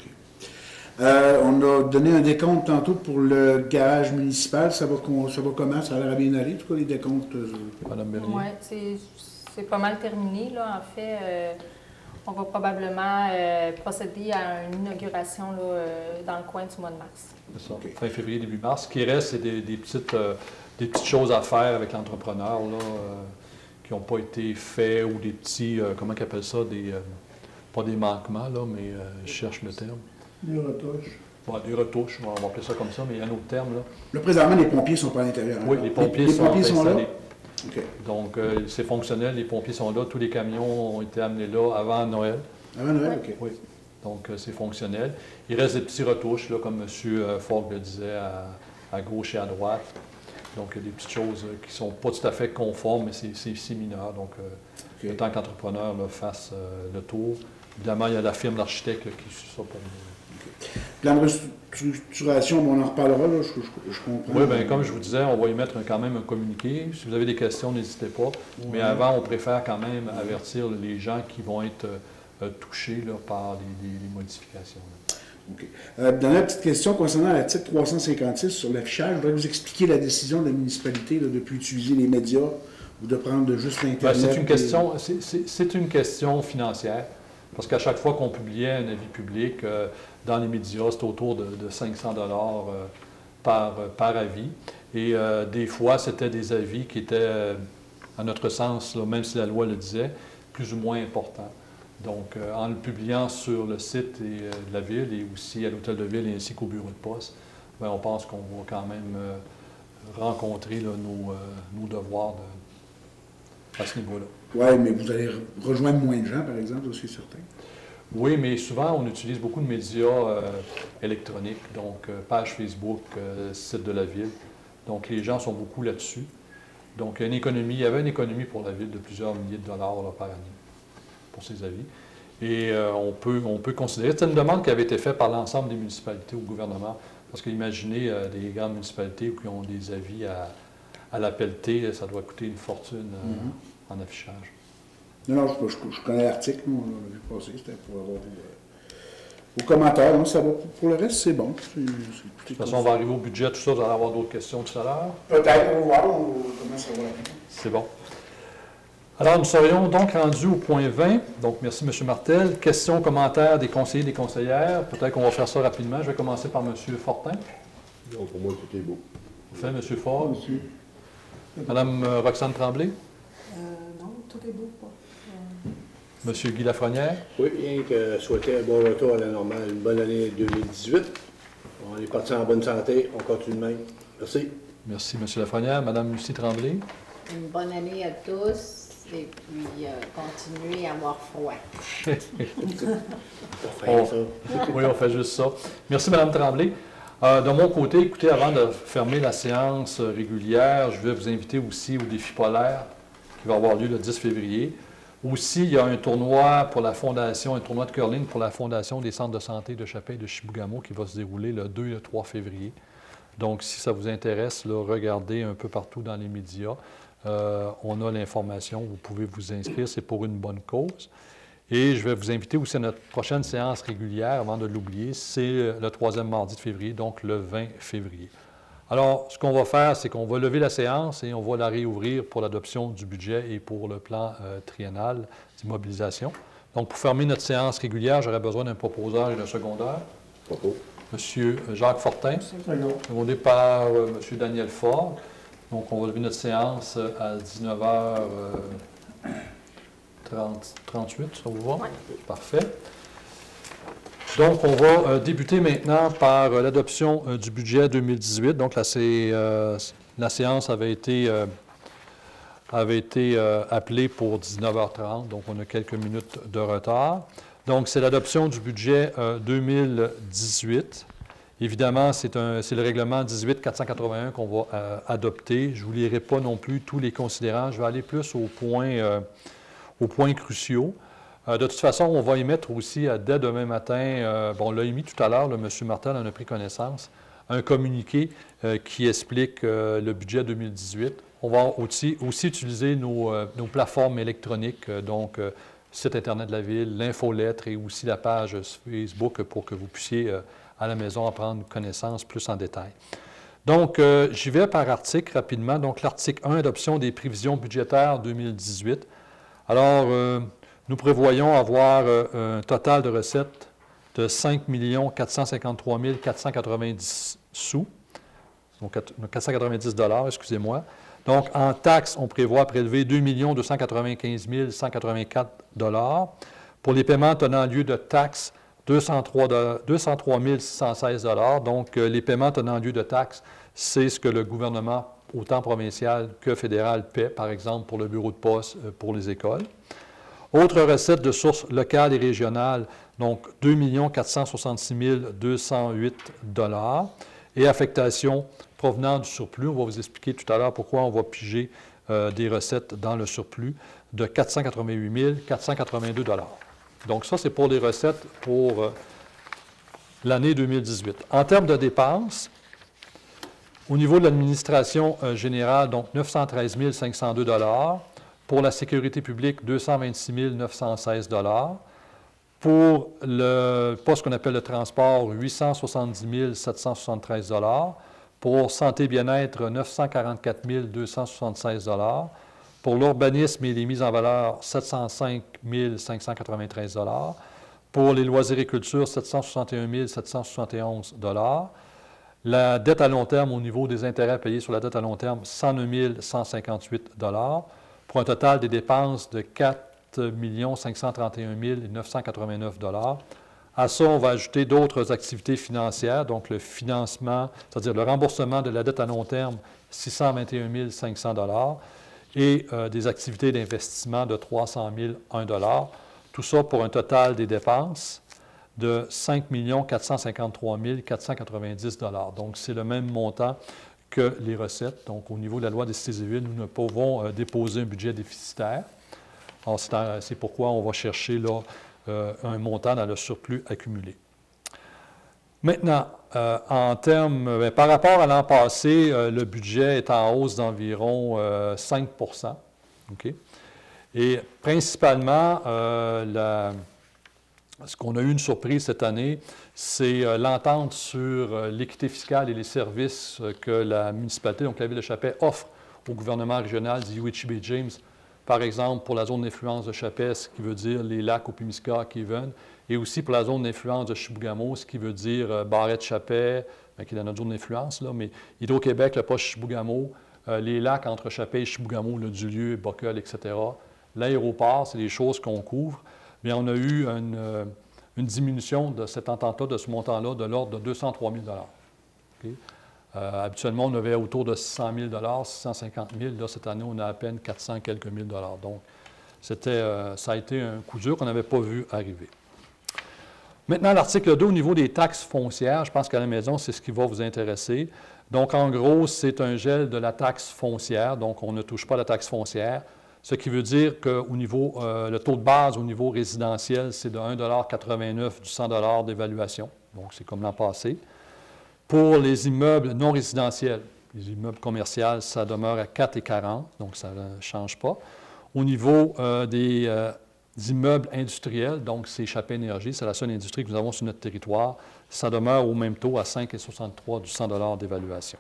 Euh, on a donné un décompte tantôt pour le garage municipal. Ça va, ça va comment? Ça a l'air à bien aller, en tout cas, les décomptes? Euh... Mme Bernier? Oui, c'est, c'est pas mal terminé, là. En fait, euh, on va probablement euh, procéder à une inauguration là, euh, dans le coin du mois de mars. C'est ça, okay. Fin février, début mars. Ce qui reste, c'est des, des, petites, euh, des petites choses à faire avec l'entrepreneur, là, euh, qui n'ont pas été faits, ou des petits, euh, comment ils appellent ça, des, euh, pas des manquements, là, mais euh, je cherche le terme. Des retouches. Bon, des retouches, on va appeler ça comme ça, mais il y a un autre terme, là. Là, présentement, les pompiers ne sont pas à l'intérieur. Oui, les pompiers, les, sont, les pompiers sont installés. là. Okay. Donc, euh, c'est fonctionnel, les pompiers sont là, tous les camions ont été amenés là avant Noël. Avant Noël, OK. Oui, donc euh, c'est fonctionnel. Il reste des petits retouches, là, comme M. Fogg le disait, à, à gauche et à droite. Donc, il y a des petites choses euh, qui ne sont pas tout à fait conformes, mais c'est, c'est, c'est mineur. Donc, euh, okay. Le temps que l'entrepreneur là, fasse euh, le tour. Évidemment, il y a la firme d'architecte là, qui suit ça pour nous. Okay. Plan de restructuration, on en reparlera, là, je, je, je comprends. Oui, bien, comme je vous disais, on va y mettre un, quand même un communiqué. Si vous avez des questions, n'hésitez pas. Ouais. Mais avant, on préfère quand même avertir les gens qui vont être euh, touchés là, par les, les, les modifications. Là. OK. Euh, dernière petite question concernant l'article trois cent cinquante-six sur l'affichage. Je voudrais vous expliquer la décision de la municipalité là, de ne plus utiliser les médias ou de prendre de juste Ben, l'Internet? c'est une et- question, c'est- c'est c'est une question financière, parce qu'à chaque fois qu'on publiait un avis public euh, dans les médias, c'était autour de, de cinq cents dollars euh, par, euh, par avis. Et euh, des fois, c'était des avis qui étaient, euh, à notre sens, là, même si la loi le disait, plus ou moins importants. Donc, euh, en le publiant sur le site et, euh, de la ville et aussi à l'hôtel de ville ainsi qu'au bureau de poste, bien, on pense qu'on va quand même euh, rencontrer là, nos, euh, nos devoirs de, à ce niveau-là. Oui, mais vous allez re- rejoindre moins de gens, par exemple, aussi certain. Oui, mais souvent, on utilise beaucoup de médias euh, électroniques, donc euh, page Facebook, euh, site de la ville. Donc, les gens sont beaucoup là-dessus. Donc, il y a une économie, il y avait une économie pour la ville de plusieurs milliers de dollars là, par année pour ces avis. Et euh, on, peut, on peut considérer, c'est une demande qui avait été faite par l'ensemble des municipalités au gouvernement, parce qu'imaginez euh, des grandes municipalités qui ont des avis à, à la pelletée, ça doit coûter une fortune euh, Mhm. en affichage. Non, non, je, je- je connais l'article, nous, on l'a vu passer, c'était pour avoir vos, euh, vos commentaires. Non, ça va. Pour, pour le reste, c'est bon. C'est- c'est- De toute façon, on va arriver au budget, tout ça, vous allez avoir d'autres questions tout à l'heure. Peut-être, on va voir on- comment ça va. C'est bon. Alors, nous serions donc rendus au point vingt. Donc, merci, M. Martel. Questions, commentaires des conseillers, des conseillères. Peut-être qu'on va faire ça rapidement. Je vais commencer par M. Fortin. Donc, pour moi, tout est beau. Fait, M. Ford. Monsieur. Mme euh, Roxane Tremblay. Euh, non, tout est beau, pas. Euh, M. Guy Lafrenière. Oui, rien que souhaiter un bon retour à la normale, une bonne année deux mille dix-huit. On est parti en bonne santé, on continue de même. Merci. Merci, M. Lafrenière. Mme Lucie Tremblay. Une bonne année à tous et puis euh, continuez à avoir froid. Parfait, ça. Oui, on fait juste ça. Merci, Mme Tremblay. Euh, de mon côté, écoutez, avant de fermer la séance euh, régulière, je vais vous inviter aussi au défi polaire qui va avoir lieu le dix février. Aussi, il y a un tournoi pour la Fondation, un tournoi de curling pour la Fondation des centres de santé de Chapelle de Chibougamau qui va se dérouler le deux et le trois février. Donc, si ça vous intéresse, là, regardez un peu partout dans les médias. Euh, on a l'information, vous pouvez vous inscrire, c'est pour une bonne cause. Et je vais vous inviter aussi à notre prochaine séance régulière, avant de l'oublier, c'est le troisième mardi de février, donc le vingt février. Alors, ce qu'on va faire, c'est qu'on va lever la séance et on va la réouvrir pour l'adoption du budget et pour le plan euh, triennal d'immobilisation. Donc, pour fermer notre séance régulière, j'aurais besoin d'un proposeur et d'un secondeur. Propos. M. Jacques Fortin, D'accord. secondé par euh, M. Daniel Ford. Donc, on va lever notre séance euh, à dix-neuf heures trente-huit, ça vous va? Oui. Parfait. Donc, on va euh, débuter maintenant par euh, l'adoption euh, du budget deux mille dix-huit. Donc, la, sé- euh, la séance avait été, euh, avait été euh, appelée pour dix-neuf heures trente, donc on a quelques minutes de retard. Donc, c'est l'adoption du budget euh, deux mille dix-huit. Évidemment, c'est un- c'est le règlement dix-huit quatre cent quatre-vingt-un qu'on va euh, adopter. Je ne vous lirai pas non plus tous les considérants. Je vais aller plus aux points, euh, aux points cruciaux. Euh, de toute façon, on va émettre aussi, euh, dès demain matin, euh, bon, on l'a émis tout à l'heure, M. Martel en a pris connaissance, un communiqué euh, qui explique euh, le budget deux mille dix-huit. On va aussi, aussi utiliser nos, euh, nos plateformes électroniques, euh, donc euh, site Internet de la Ville, l'infolettre et aussi la page Facebook pour que vous puissiez, euh, à la maison, en prendre connaissance plus en détail. Donc, euh, j'y vais par article rapidement. Donc, l'article un, adoption des prévisions budgétaires deux mille dix-huit. Alors, euh, nous prévoyons avoir euh, un total de recettes de cinq millions quatre cent cinquante-trois mille quatre cent quatre-vingt-dix sous, donc quatre cent quatre-vingt-dix dollars, excusez-moi. Donc, en taxes, on prévoit prélever deux millions deux cent quatre-vingt-quinze mille cent quatre-vingt-quatre dollars. Pour les paiements tenant lieu de taxes, deux cent trois mille six cent seize dollars. Donc, euh, les paiements tenant lieu de taxes, c'est ce que le gouvernement, autant provincial que fédéral, paie, par exemple, pour le bureau de poste, euh, pour les écoles. Autres recettes de sources locales et régionales, donc deux millions quatre cent soixante-six mille deux cent huit dollars. Et affectation provenant du surplus, on va vous expliquer tout à l'heure pourquoi on va piger euh, des recettes dans le surplus, de quatre cent quatre-vingt-huit mille quatre cent quatre-vingt-deux dollars. Donc ça, c'est pour les recettes pour euh, l'année deux mille dix-huit. En termes de dépenses, au niveau de l'administration euh, générale, donc neuf cent treize mille cinq cent deux dollars. Pour la sécurité publique, deux cent vingt-six mille neuf cent seize dollars. Pour le poste qu'on appelle le transport, huit cent soixante-dix mille sept cent soixante-treize dollars. Pour santé et bien-être, neuf cent quarante-quatre mille deux cent soixante-seize dollars. Pour l'urbanisme et les mises en valeur, sept cent cinq mille cinq cent quatre-vingt-treize dollars. Pour les loisirs et culture, sept cent soixante et un mille sept cent soixante et onze dollars. La dette à long terme au niveau des intérêts payés sur la dette à long terme, cent neuf mille cent cinquante-huit dollars, pour un total des dépenses de quatre millions cinq cent trente et un mille neuf cent quatre-vingt-neuf dollars. À ça, on va ajouter d'autres activités financières, donc le financement, c'est-à-dire le remboursement de la dette à long terme, six cent vingt et un mille cinq cents dollars, et euh, des activités d'investissement de trois cent mille un dollar. Tout ça pour un total des dépenses de cinq millions quatre cent cinquante-trois mille quatre cent quatre-vingt-dix dollars. Donc, c'est le même montant que les recettes. Donc, au niveau de la loi des cités et villes, nous ne pouvons euh, déposer un budget déficitaire. Alors, c'est pourquoi on va chercher là, euh, un montant dans le surplus accumulé. Maintenant, euh, en termes, bien, par rapport à l'an passé, euh, le budget est en hausse d'environ euh, cinq pour cent. Okay? Et principalement, euh, la, ce qu'on a eu une surprise cette année, c'est euh, l'entente sur euh, l'équité fiscale et les services euh, que la municipalité, donc la Ville de Chappais, offre au gouvernement régional d'Iwichib-James, par exemple pour la zone d'influence de Chappais, ce qui veut dire les lacs Opimiska, Kevin, et aussi pour la zone d'influence de Chibougamau, ce qui veut dire euh, Barrette-Chappais, ben, qui est dans notre zone d'influence, là, mais Hydro-Québec, le poste Chibougamau, euh, les lacs entre Chappais et Chibougamau, le Dulieu, Bockel, et cetera. L'aéroport, c'est des choses qu'on couvre. Bien, on a eu une, euh, une diminution de cette entente-là, de ce montant-là, de l'ordre de deux cent trois mille dollars. Okay? Euh, habituellement, on avait autour de six cent mille dollars, six cent cinquante mille. Là, cette année, on a à peine quatre cents quelques mille dollars. Donc, c'était, euh, ça a été un coup dur qu'on n'avait pas vu arriver. Maintenant, l'article deux, au niveau des taxes foncières, je pense qu'à la maison, c'est ce qui va vous intéresser. Donc, en gros, c'est un gel de la taxe foncière. Donc, on ne touche pas à la taxe foncière. Ce qui veut dire que au niveau, euh, le taux de base au niveau résidentiel, c'est de un virgule quatre-vingt-neuf du cent dollars d'évaluation. Donc, c'est comme l'an passé. Pour les immeubles non résidentiels, les immeubles commerciaux, ça demeure à quatre virgule quarante, donc ça ne change pas. Au niveau euh, des, euh, des immeubles industriels, donc c'est Chappais Énergie, c'est la seule industrie que nous avons sur notre territoire, ça demeure au même taux à cinq virgule soixante-trois du cent dollars d'évaluation.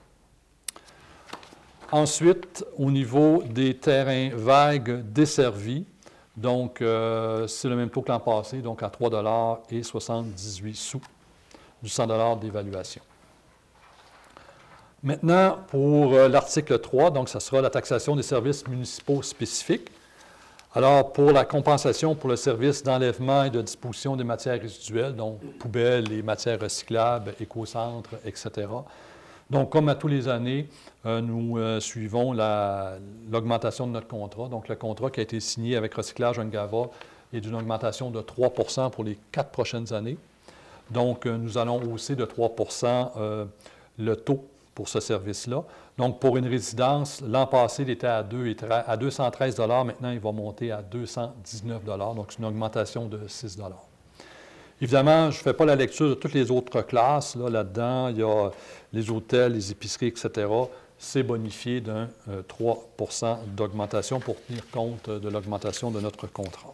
Ensuite, au niveau des terrains vagues desservis, donc euh, c'est le même taux que l'an passé, donc à trois dollars soixante-dix-huit du cent dollars d'évaluation. Maintenant, pour euh, l'article trois, donc ça sera la taxation des services municipaux spécifiques. Alors, pour la compensation pour le service d'enlèvement et de disposition des matières résiduelles, donc poubelles et matières recyclables, écocentres, et cetera. Donc, comme à tous les années, euh, nous euh, suivons l'augmentation de notre contrat. Donc, le contrat qui a été signé avec Recyclage Ungava est d'une augmentation de trois pour cent pour les quatre prochaines années. Donc, euh, nous allons hausser de trois pour cent euh, le taux pour ce service-là. Donc, pour une résidence, l'an passé, il était à, deux cent treize dollars. Maintenant, il va monter à deux cent dix-neuf dollars. Donc, c'est une augmentation de six dollars. Évidemment, je ne fais pas la lecture de toutes les autres classes. Là, là-dedans, il y a les hôtels, les épiceries, et cetera. C'est bonifié d'un euh, trois pour cent d'augmentation pour tenir compte de l'augmentation de notre contrat.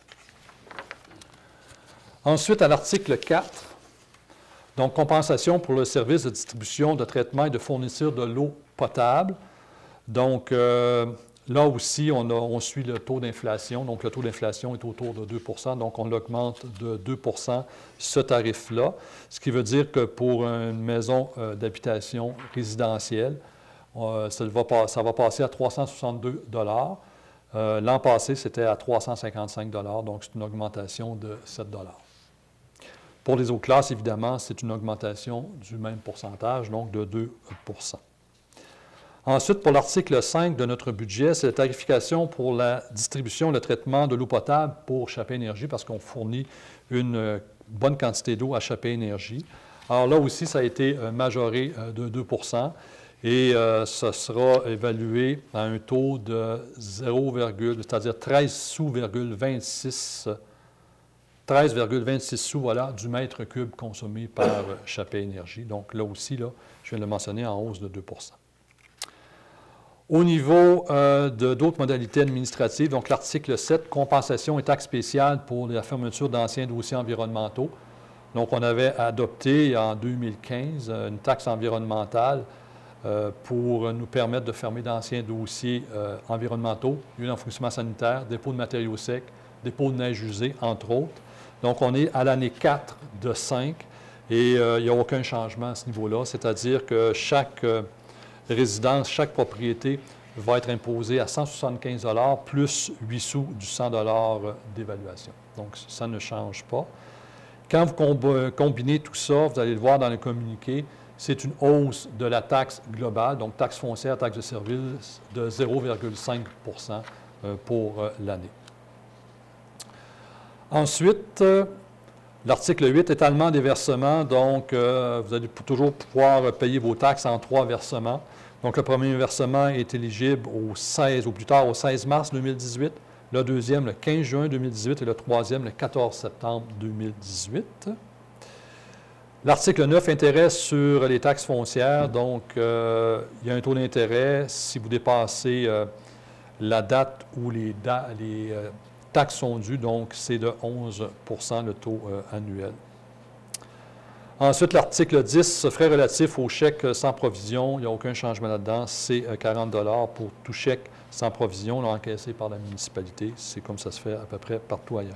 Ensuite, à l'article quatre, donc compensation pour le service de distribution, de traitement et de fourniture de l'eau potable. Donc, euh, là aussi, on, a, on suit le taux d'inflation. Donc, le taux d'inflation est autour de deux pour cent. Donc, on augmente de deux pour cent ce tarif-là. Ce qui veut dire que pour une maison euh, d'habitation résidentielle, euh, ça, va pas, ça va passer à trois cent soixante-deux dollars. Euh, L'an passé, c'était à trois cent cinquante-cinq dollars. Donc, c'est une augmentation de sept dollars. Pour les autres classes, évidemment, c'est une augmentation du même pourcentage, donc de deux pour cent. Ensuite, pour l'article cinq de notre budget, c'est la tarification pour la distribution et le traitement de l'eau potable pour Chappais Énergie, parce qu'on fournit une bonne quantité d'eau à Chappais Énergie. Alors là aussi, ça a été majoré de deux pour cent et euh, ça sera évalué à un taux de zéro, c'est-à-dire treize sous virgule vingt-six treize virgule vingt-six sous voilà, du mètre cube consommé par Chappais Énergie. Donc là aussi, là, je viens de le mentionner, en hausse de deux pour cent. Au niveau euh, de d'autres modalités administratives, donc l'article sept, compensation et taxes spéciales pour la fermeture d'anciens dossiers environnementaux. Donc, on avait adopté en deux mille quinze une taxe environnementale euh, pour nous permettre de fermer d'anciens dossiers euh, environnementaux, lieux d'enfouissement sanitaire, dépôt de matériaux secs, dépôt de neige usée, entre autres. Donc, on est à l'année quatre de cinq et euh, il n'y a aucun changement à ce niveau-là, c'est-à-dire que chaque euh, résidence, chaque propriété va être imposée à cent soixante-quinze dollars plus huit sous du cent dollars d'évaluation. Donc, ça ne change pas. Quand vous combinez tout ça, vous allez le voir dans le communiqué, c'est une hausse de la taxe globale, donc taxe foncière, taxe de service, de zéro virgule cinq pour cent pour l'année. Ensuite, l'article huit, étalement des versements. Donc, euh, vous allez toujours pouvoir payer vos taxes en trois versements. Donc, le premier versement est éligible au seize, ou plus tard au seize mars deux mille dix-huit, le deuxième le quinze juin deux mille dix-huit et le troisième le quatorze septembre deux mille dix-huit. L'article neuf, intérêt sur les taxes foncières. Donc, euh, il y a un taux d'intérêt si vous dépassez euh, la date où les, da les euh, taxes sont dues. Donc, c'est de onze pour cent le taux euh, annuel. Ensuite, l'article dix, frais relatifs aux chèques sans provision. Il n'y a aucun changement là-dedans. C'est quarante dollars pour tout chèque sans provision là, encaissé par la municipalité. C'est comme ça se fait à peu près partout ailleurs.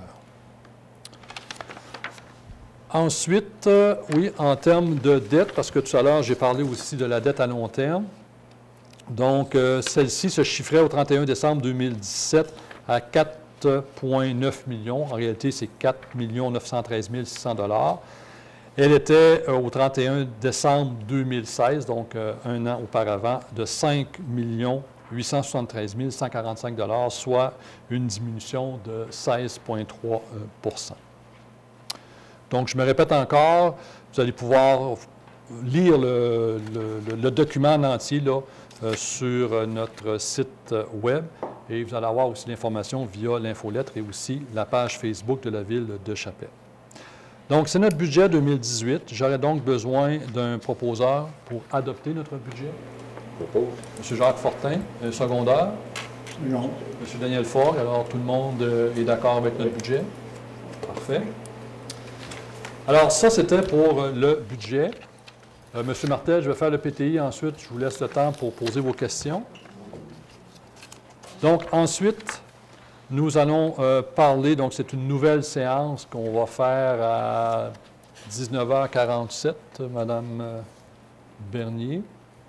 Ensuite, euh, oui, en termes de dette, parce que tout à l'heure, j'ai parlé aussi de la dette à long terme. Donc, euh, celle-ci se chiffrait au trente et un décembre deux mille dix-sept à quatre virgule neuf millions. En réalité, c'est quatre millions neuf cent treize mille six cents dollars. Elle était euh, au trente et un décembre deux mille seize, donc euh, un an auparavant, de cinq millions huit cent soixante-treize mille cent quarante-cinq dollars, soit une diminution de seize virgule trois pour cent. Donc, je me répète encore, vous allez pouvoir lire le, le, le document en entier là, euh, sur notre site web et vous allez avoir aussi l'information via l'infolettre et aussi la page Facebook de la Ville de Chapelle. Donc, c'est notre budget deux mille dix-huit. J'aurais donc besoin d'un proposeur pour adopter notre budget. Propose. M. Jacques Fortin, un secondaire. Non. M. Daniel Faure, alors tout le monde est d'accord avec notre budget. Parfait. Alors, ça, c'était pour le budget. Euh, M. Martel, je vais faire le P T I. Ensuite, je vous laisse le temps pour poser vos questions. Donc, ensuite, nous allons euh, parler, donc c'est une nouvelle séance qu'on va faire à dix-neuf heures quarante-sept, Mme Bernier.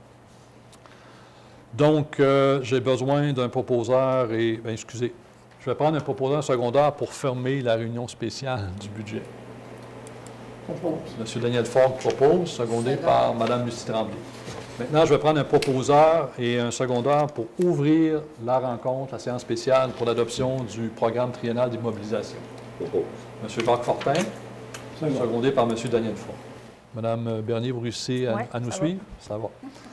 Donc, euh, j'ai besoin d'un proposeur et, bien, excusez, je vais prendre un proposeur secondaire pour fermer la réunion spéciale du budget. M. Daniel Faure propose, secondé par Mme Lucie Tremblay. Maintenant, je vais prendre un proposeur et un secondaire pour ouvrir la rencontre, la séance spéciale pour l'adoption du programme triennal d'immobilisation. Propose. M. Jacques Fortin, Second. secondé par M. Daniel Faure. Mme Bernier, vous réussissez à, Ouais, à nous ça suivre? Va. Ça va.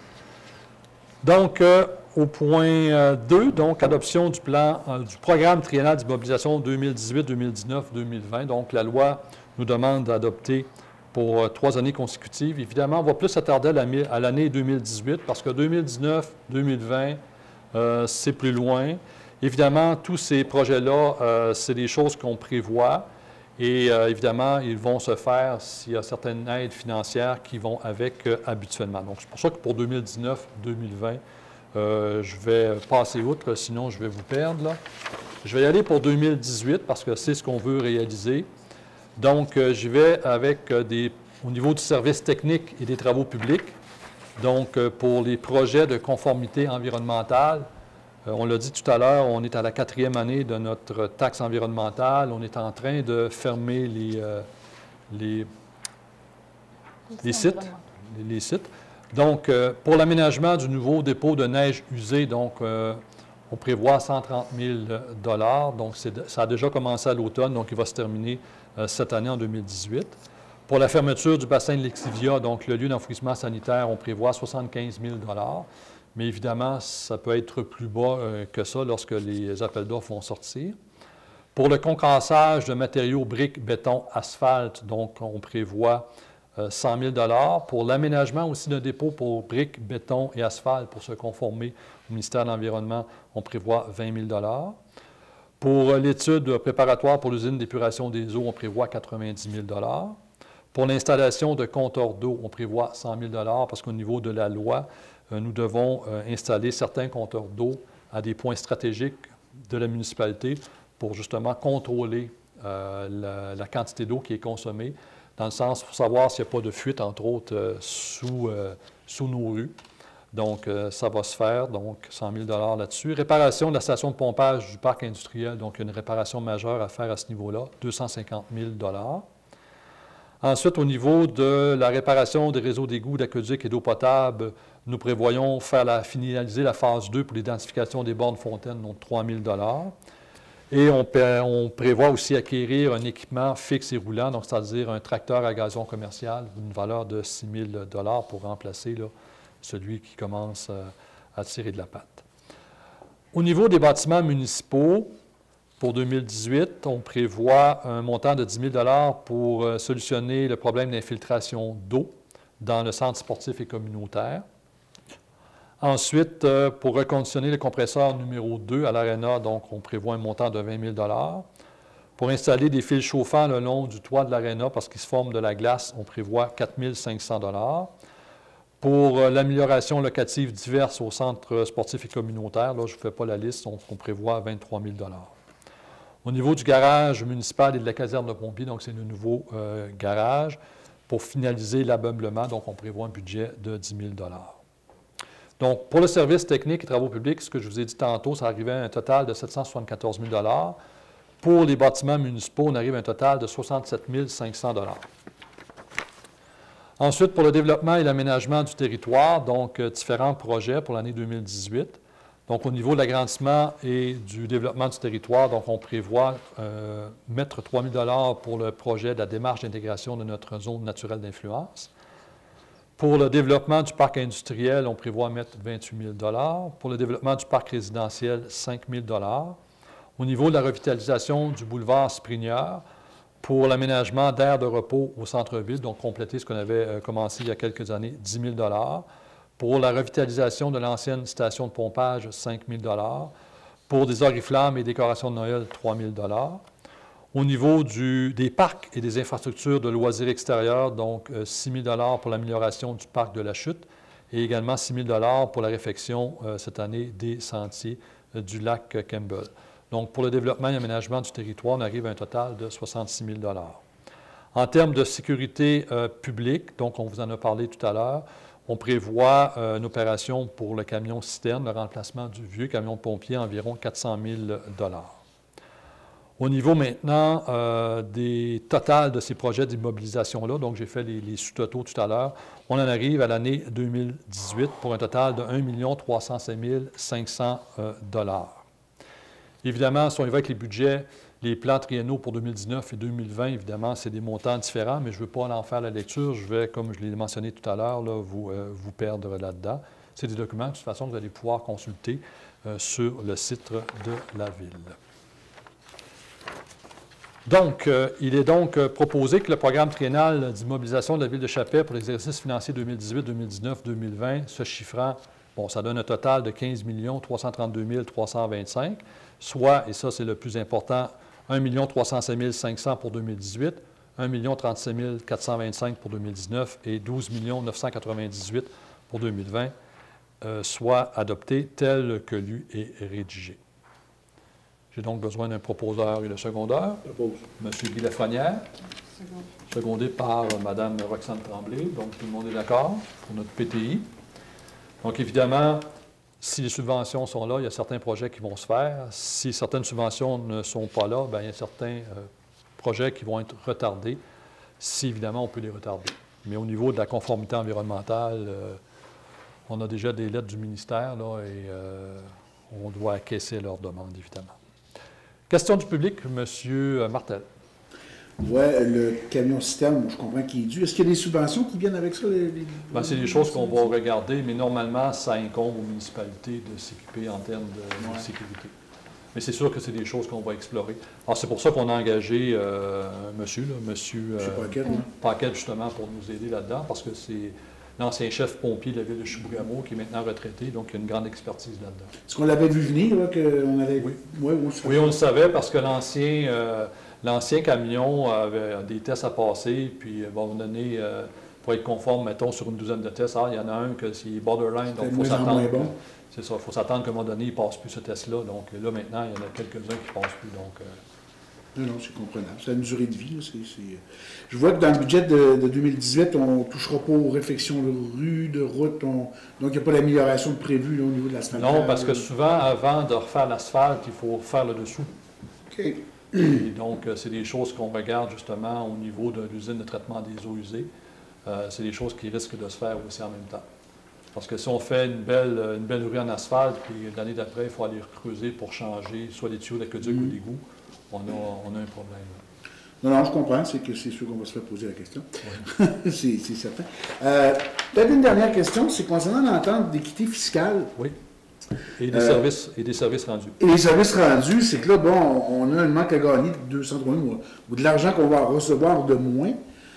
Donc, euh, au point deux, donc, adoption du plan, euh, du programme triennal d'immobilisation deux mille dix-huit, deux mille dix-neuf, deux mille vingt. Donc, la loi nous demande d'adopter pour euh, trois années consécutives. Évidemment, on va plus s'attarder à l'année deux mille dix-huit parce que deux mille dix-neuf, deux mille vingt, euh, c'est plus loin. Évidemment, tous ces projets-là, euh, c'est des choses qu'on prévoit et euh, évidemment, ils vont se faire s'il y a certaines aides financières qui vont avec euh, habituellement. Donc, c'est pour ça que pour deux mille dix-neuf, deux mille vingt, euh, je vais passer outre, sinon je vais vous perdre, là. Je vais y aller pour deux mille dix-huit parce que c'est ce qu'on veut réaliser. Donc, euh, j'y vais avec euh, des, au niveau du service technique et des travaux publics. Donc, euh, pour les projets de conformité environnementale, euh, on l'a dit tout à l'heure, on est à la quatrième année de notre taxe environnementale. On est en train de fermer les, euh, les, les sites. Les, les sites. Donc, euh, pour l'aménagement du nouveau dépôt de neige usée, donc, euh, on prévoit cent trente mille dollars. Donc, ça a déjà commencé à l'automne, donc il va se terminer euh, cette année en deux mille dix-huit. Pour la fermeture du bassin de l'Exivia, donc le lieu d'enfouissement sanitaire, on prévoit soixante-quinze mille dollars. Mais évidemment, ça peut être plus bas euh, que ça lorsque les appels d'offres vont sortir. Pour le concassage de matériaux briques, béton, asphalte, donc on prévoit euh, cent mille dollars. Pour l'aménagement aussi d'un dépôt pour briques, béton et asphalte pour se conformer au ministère de l'Environnement, on prévoit vingt mille dollars. Pour l'étude préparatoire pour l'usine d'épuration des eaux, on prévoit quatre-vingt-dix mille dollars. Pour l'installation de compteurs d'eau, on prévoit cent mille dollars parce qu'au niveau de la loi, euh, nous devons euh, installer certains compteurs d'eau à des points stratégiques de la municipalité pour justement contrôler euh, la, la quantité d'eau qui est consommée, dans le sens pour savoir s'il n'y a pas de fuite, entre autres, euh, sous, euh, sous nos rues. Donc, euh, ça va se faire, donc cent mille dollars là-dessus. Réparation de la station de pompage du parc industriel, donc une réparation majeure à faire à ce niveau-là, deux cent cinquante mille dollars. Ensuite, au niveau de la réparation des réseaux d'égouts, d'aqueducs et d'eau potable, nous prévoyons faire la, finaliser la phase deux pour l'identification des bornes fontaines, donc trois mille dollars. Et on, on prévoit aussi acquérir un équipement fixe et roulant, donc c'est-à-dire un tracteur à gazon commercial d'une valeur de six mille dollars pour remplacer là, celui qui commence à tirer de la patte. Au niveau des bâtiments municipaux, pour deux mille dix-huit, on prévoit un montant de dix mille dollars pour solutionner le problème d'infiltration d'eau dans le centre sportif et communautaire. Ensuite, pour reconditionner le compresseur numéro deux à l'Arena, donc on prévoit un montant de vingt mille dollars. Pour installer des fils chauffants le long du toit de l'Arena, parce qu'il se forme de la glace, on prévoit quatre mille cinq cents dollars. Pour l'amélioration locative diverse au centre sportif et communautaire, là, je ne vous fais pas la liste, on, on prévoit vingt-trois mille dollars. Au niveau du garage municipal et de la caserne de pompiers, donc c'est le nouveau euh, garage, pour finaliser l'ameublement, donc on prévoit un budget de dix mille dollars. Donc, pour le service technique et travaux publics, ce que je vous ai dit tantôt, ça arrivait à un total de sept cent soixante-quatorze mille dollars. Pour les bâtiments municipaux, on arrive à un total de soixante-sept mille cinq cents dollars. Ensuite, pour le développement et l'aménagement du territoire, donc euh, différents projets pour l'année deux mille dix-huit. Donc, au niveau de l'agrandissement et du développement du territoire, donc on prévoit euh, mettre trois mille dollars pour le projet de la démarche d'intégration de notre zone naturelle d'influence. Pour le développement du parc industriel, on prévoit mettre vingt-huit mille dollars. Pour le développement du parc résidentiel, cinq mille dollars. Au niveau de la revitalisation du boulevard Sprigneur, pour l'aménagement d'aires de repos au centre-ville, donc compléter ce qu'on avait commencé il y a quelques années, dix mille dollars. Pour la revitalisation de l'ancienne station de pompage, cinq mille dollars. Pour des oriflammes et décorations de Noël, trois mille dollars. Au niveau du, des parcs et des infrastructures de loisirs extérieurs, donc euh, six mille dollars pour l'amélioration du parc de la Chute et également six mille dollars pour la réfection euh, cette année des sentiers euh, du lac Campbell. Donc, pour le développement et l'aménagement du territoire, on arrive à un total de soixante-six mille dollars. En termes de sécurité euh, publique, donc on vous en a parlé tout à l'heure, on prévoit euh, une opération pour le camion citerne, le remplacement du vieux camion pompier, environ quatre cent mille dollars. Au niveau maintenant euh, des totals de ces projets d'immobilisation-là, donc j'ai fait les, les sous-totaux tout à l'heure, on en arrive à l'année deux mille dix-huit pour un total de un million trois cent cinq mille cinq cents dollars. Évidemment, si on y va avec les budgets, les plans triennaux pour deux mille dix-neuf et deux mille vingt, évidemment, c'est des montants différents, mais je ne veux pas en faire la lecture. Je vais, comme je l'ai mentionné tout à l'heure, vous, euh, vous perdre là-dedans. C'est des documents, de toute façon, que vous allez pouvoir consulter euh, sur le site de la Ville. Donc, euh, il est donc euh, proposé que le programme triennal d'immobilisation de la Ville de Chapais pour l'exercice financier deux mille dix-huit, deux mille dix-neuf, deux mille vingt, se chiffrant, bon, ça donne un total de quinze millions trois cent trente-deux mille trois cent vingt-cinq, soit, et ça c'est le plus important, un million trois cent cinq mille cinq cents pour deux mille dix-huit, un million trente-sept mille quatre cent vingt-cinq pour deux mille dix-neuf et douze millions neuf cent quatre-vingt-dix-huit pour deux mille vingt, euh, soit adopté tel que lu et rédigé. J'ai donc besoin d'un proposeur et de secondeur. Propose. M. Guy Lafrenière, secondé par Mme Roxane Tremblay. Donc, tout le monde est d'accord pour notre P T I. Donc, évidemment, si les subventions sont là, il y a certains projets qui vont se faire. Si certaines subventions ne sont pas là, bien, il y a certains euh, projets qui vont être retardés, si, évidemment, on peut les retarder. Mais au niveau de la conformité environnementale, euh, on a déjà des lettres du ministère, là, et euh, on doit acquiescer à leurs demandes, évidemment. Question du public, M. Martel. Oui, le camion citerne, je comprends qu'il est dû. Est-ce qu'il y a des subventions qui viennent avec ça? Les, les... Bien, c'est des choses qu'on va regarder, mais normalement, ça incombe aux municipalités de s'équiper en termes de, ouais. de sécurité. Mais c'est sûr que c'est des choses qu'on va explorer. Alors, c'est pour ça qu'on a engagé euh, un monsieur, là, monsieur euh, Paquette, hein? Paquette, justement, pour nous aider là-dedans, parce que c'est l'ancien chef pompier de la ville de Chibougamau qui est maintenant retraité, donc il y a une grande expertise là-dedans. Est-ce qu'on l'avait vu venir, là, qu'on allait... Oui. Ouais, oui, oui, on le savait, parce que l'ancien... Euh, L'ancien camion avait des tests à passer, puis à un moment donné, euh, pour être conforme, mettons, sur une douzaine de tests. Ah, il y en a un que c'est borderline, donc il faut moins en s'attendre. moins bon. C'est ça, il faut s'attendre qu'à un moment donné, il ne passe plus ce test-là. Donc là, maintenant, il y en a quelques-uns qui ne passent plus. Donc, euh... Non, non, c'est comprenable. C'est une durée de vie. Là, c'est, c'est... Je vois que dans le budget de, de deux mille dix-huit, on ne touchera pas aux réfections de rues, de routes. On... Donc, il n'y a pas d'amélioration de prévue là, au niveau de l'asphalte. Non, parce que souvent, avant de refaire l'asphalte, il faut refaire le dessous. OK. Et donc, c'est des choses qu'on regarde justement au niveau de l'usine de traitement des eaux usées. Euh, c'est des choses qui risquent de se faire aussi en même temps. Parce que si on fait une belle, une belle rue en asphalte, puis l'année d'après, il faut aller creuser pour changer soit les tuyaux d'aqueduc mmh. ou d'égout, on a, on a un problème. Non, non, je comprends, c'est que c'est sûr qu'on va se faire poser la question. Oui. c'est, c'est certain. Euh, peut-être une dernière question, c'est concernant l'entente d'équité fiscale. Oui. Et des, euh, services, et des services rendus. Et les services rendus, c'est que là, bon, on a un manque à gagner de deux cent trois mille ou de l'argent qu'on va recevoir de moins.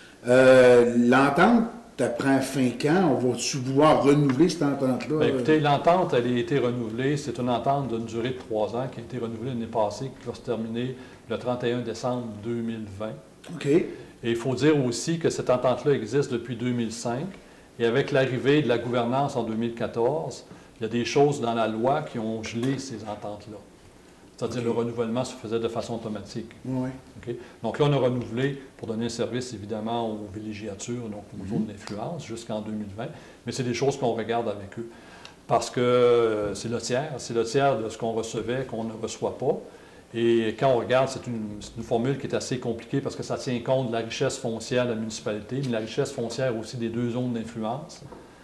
Euh, l'entente, ça prend fin quand? On va-tu pouvoir renouveler cette entente-là? Bien, écoutez, l'entente, elle a été renouvelée. C'est une entente d'une durée de trois ans qui a été renouvelée l'année passée, qui va se terminer le trente et un décembre deux mille vingt. OK. Et il faut dire aussi que cette entente-là existe depuis deux mille cinq. Et avec l'arrivée de la gouvernance en deux mille quatorze, il y a des choses dans la loi qui ont gelé ces ententes-là. C'est-à-dire okay. le renouvellement se faisait de façon automatique. Oui. Okay? Donc là, on a renouvelé pour donner un service, évidemment, aux villégiatures, donc aux mm-hmm. zones d'influence, jusqu'en deux mille vingt. Mais c'est des choses qu'on regarde avec eux. Parce que euh, c'est le tiers. C'est le tiers de ce qu'on recevait, qu'on ne reçoit pas. Et quand on regarde, c'est une, c'est une formule qui est assez compliquée parce que ça tient compte de la richesse foncière de la municipalité, mais la richesse foncière aussi des deux zones d'influence.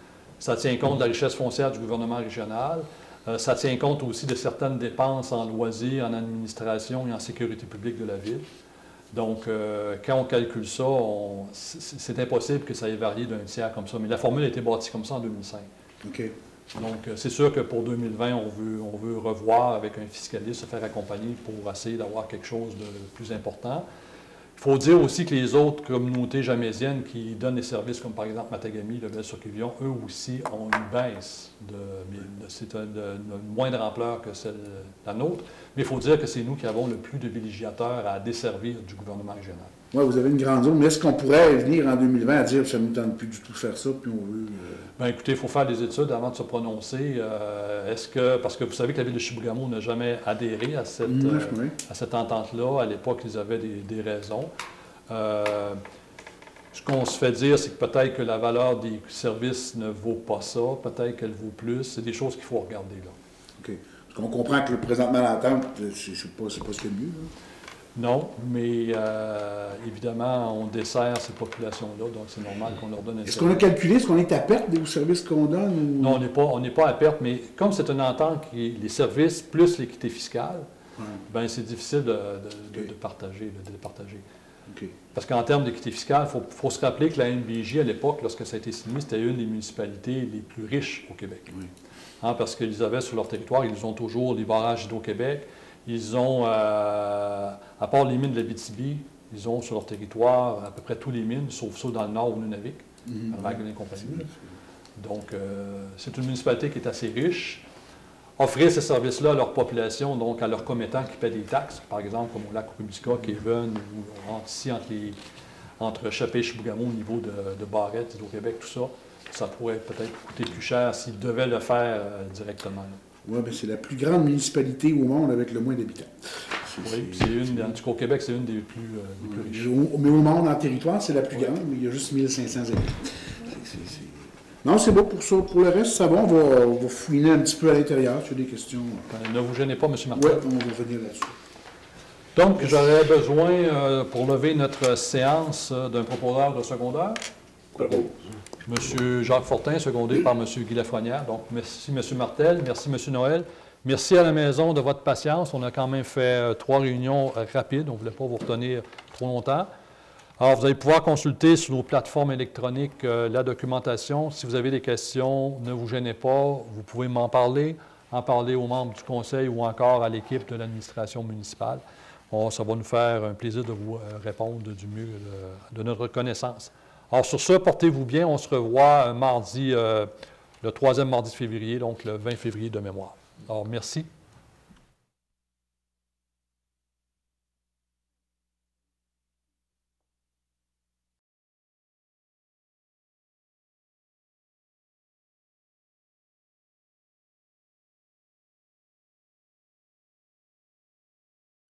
Ça tient compte de la richesse foncière du gouvernement régional. Euh, ça tient compte aussi de certaines dépenses en loisirs, en administration et en sécurité publique de la ville. Donc, euh, quand on calcule ça, on, c'est, c'est impossible que ça ait varié d'un tiers comme ça. Mais la formule a été bâtie comme ça en deux mille cinq. OK. Donc, c'est sûr que pour deux mille vingt, on veut, on veut revoir avec un fiscaliste, se faire accompagner pour essayer d'avoir quelque chose de plus important. Il faut dire aussi que les autres communautés jamésiennes qui donnent des services, comme par exemple Matagami, Lebel-sur-Quévillon, eux aussi ont une baisse de, de, c'est de, de, de moindre ampleur que celle de la nôtre. Mais il faut dire que c'est nous qui avons le plus de villégiateurs à desservir du gouvernement régional. Oui, vous avez une grande zone, mais est-ce qu'on pourrait venir en deux mille vingt à dire que ça ne nous tente plus du tout de faire ça, puis on veut... Euh... Bien, écoutez, il faut faire des études avant de se prononcer. Euh, est-ce que, parce que vous savez que la ville de Chibougamau n'a jamais adhéré à cette, mmh, euh, à cette entente-là. À l'époque, ils avaient des, des raisons. Euh, ce qu'on se fait dire, c'est que peut-être que la valeur des services ne vaut pas ça, peut-être qu'elle vaut plus. C'est des choses qu'il faut regarder, là. OK. Parce qu'on comprend que le présentement, l'entente, c'est, c'est pas, c'est pas ce qu'il y a de mieux, là. Non, mais euh, évidemment, on dessert ces populations-là, donc c'est normal qu'on leur donne un Est-ce service. qu'on a calculé, est-ce qu'on est à perte des services qu'on donne? Ou... Non, on n'est pas, on n'est pas à perte, mais comme c'est une entente qui est les services plus l'équité fiscale, ouais. ben c'est difficile de, de, okay. de, de partager, de, de partager. Okay. Parce qu'en termes d'équité fiscale, il faut, faut se rappeler que la N B J, à l'époque, lorsque ça a été signé, c'était une des municipalités les plus riches au Québec. Oui. Hein, parce qu'ils avaient sur leur territoire, ils ont toujours les barrages d'Hydro-Québec. Ils ont, euh, à part les mines de l'Abitibi, ils ont sur leur territoire à peu près tous les mines, sauf ceux dans le nord au Nunavik, mm-hmm. à Wagner et compagnie. Donc, euh, c'est une municipalité qui est assez riche. Offrir ces services-là à leur population, donc à leurs commettants qui paient des taxes, par exemple, comme au lac Rubiska, Kevin, ou entre, ici, entre, les, entre Chapé et Chibougamau, au niveau de, de Barrette, Hydro-Québec, tout ça, ça pourrait peut-être coûter plus cher s'ils devaient le faire euh, directement. Là. Oui, bien c'est la plus grande municipalité au monde avec le moins d'habitants. C'est, oui, c'est une, en tout cas au Québec, c'est une des plus, euh, des oui, plus riches. Au, mais au monde, en territoire, c'est la plus oui. grande, mais il y a juste mille cinq cents habitants. C'est, c'est... Non, c'est bon pour ça. Pour le reste, ça va. On va, on va fouiner un petit peu à l'intérieur sur des questions. Ben, ne vous gênez pas, M. Martin. Oui, on va revenir là-dessus. Donc, j'aurais besoin, euh, pour lever notre séance, euh, d'un proposeur de secondaire. Propose. M. Jacques Fortin, secondé par M. Guy Lafrenière. Donc, merci M. Martel, merci M. Noël. Merci à la maison de votre patience. On a quand même fait euh, trois réunions euh, rapides. On ne voulait pas vous retenir trop longtemps. Alors, vous allez pouvoir consulter sur nos plateformes électroniques euh, la documentation. Si vous avez des questions, ne vous gênez pas. Vous pouvez m'en parler, en parler aux membres du conseil ou encore à l'équipe de l'administration municipale. Bon, ça va nous faire un plaisir de vous euh, répondre du mieux de, de notre connaissance. Alors, sur ce, portez-vous bien. On se revoit mardi, euh, le troisième mardi de février, donc le vingt février de mémoire. Alors, merci.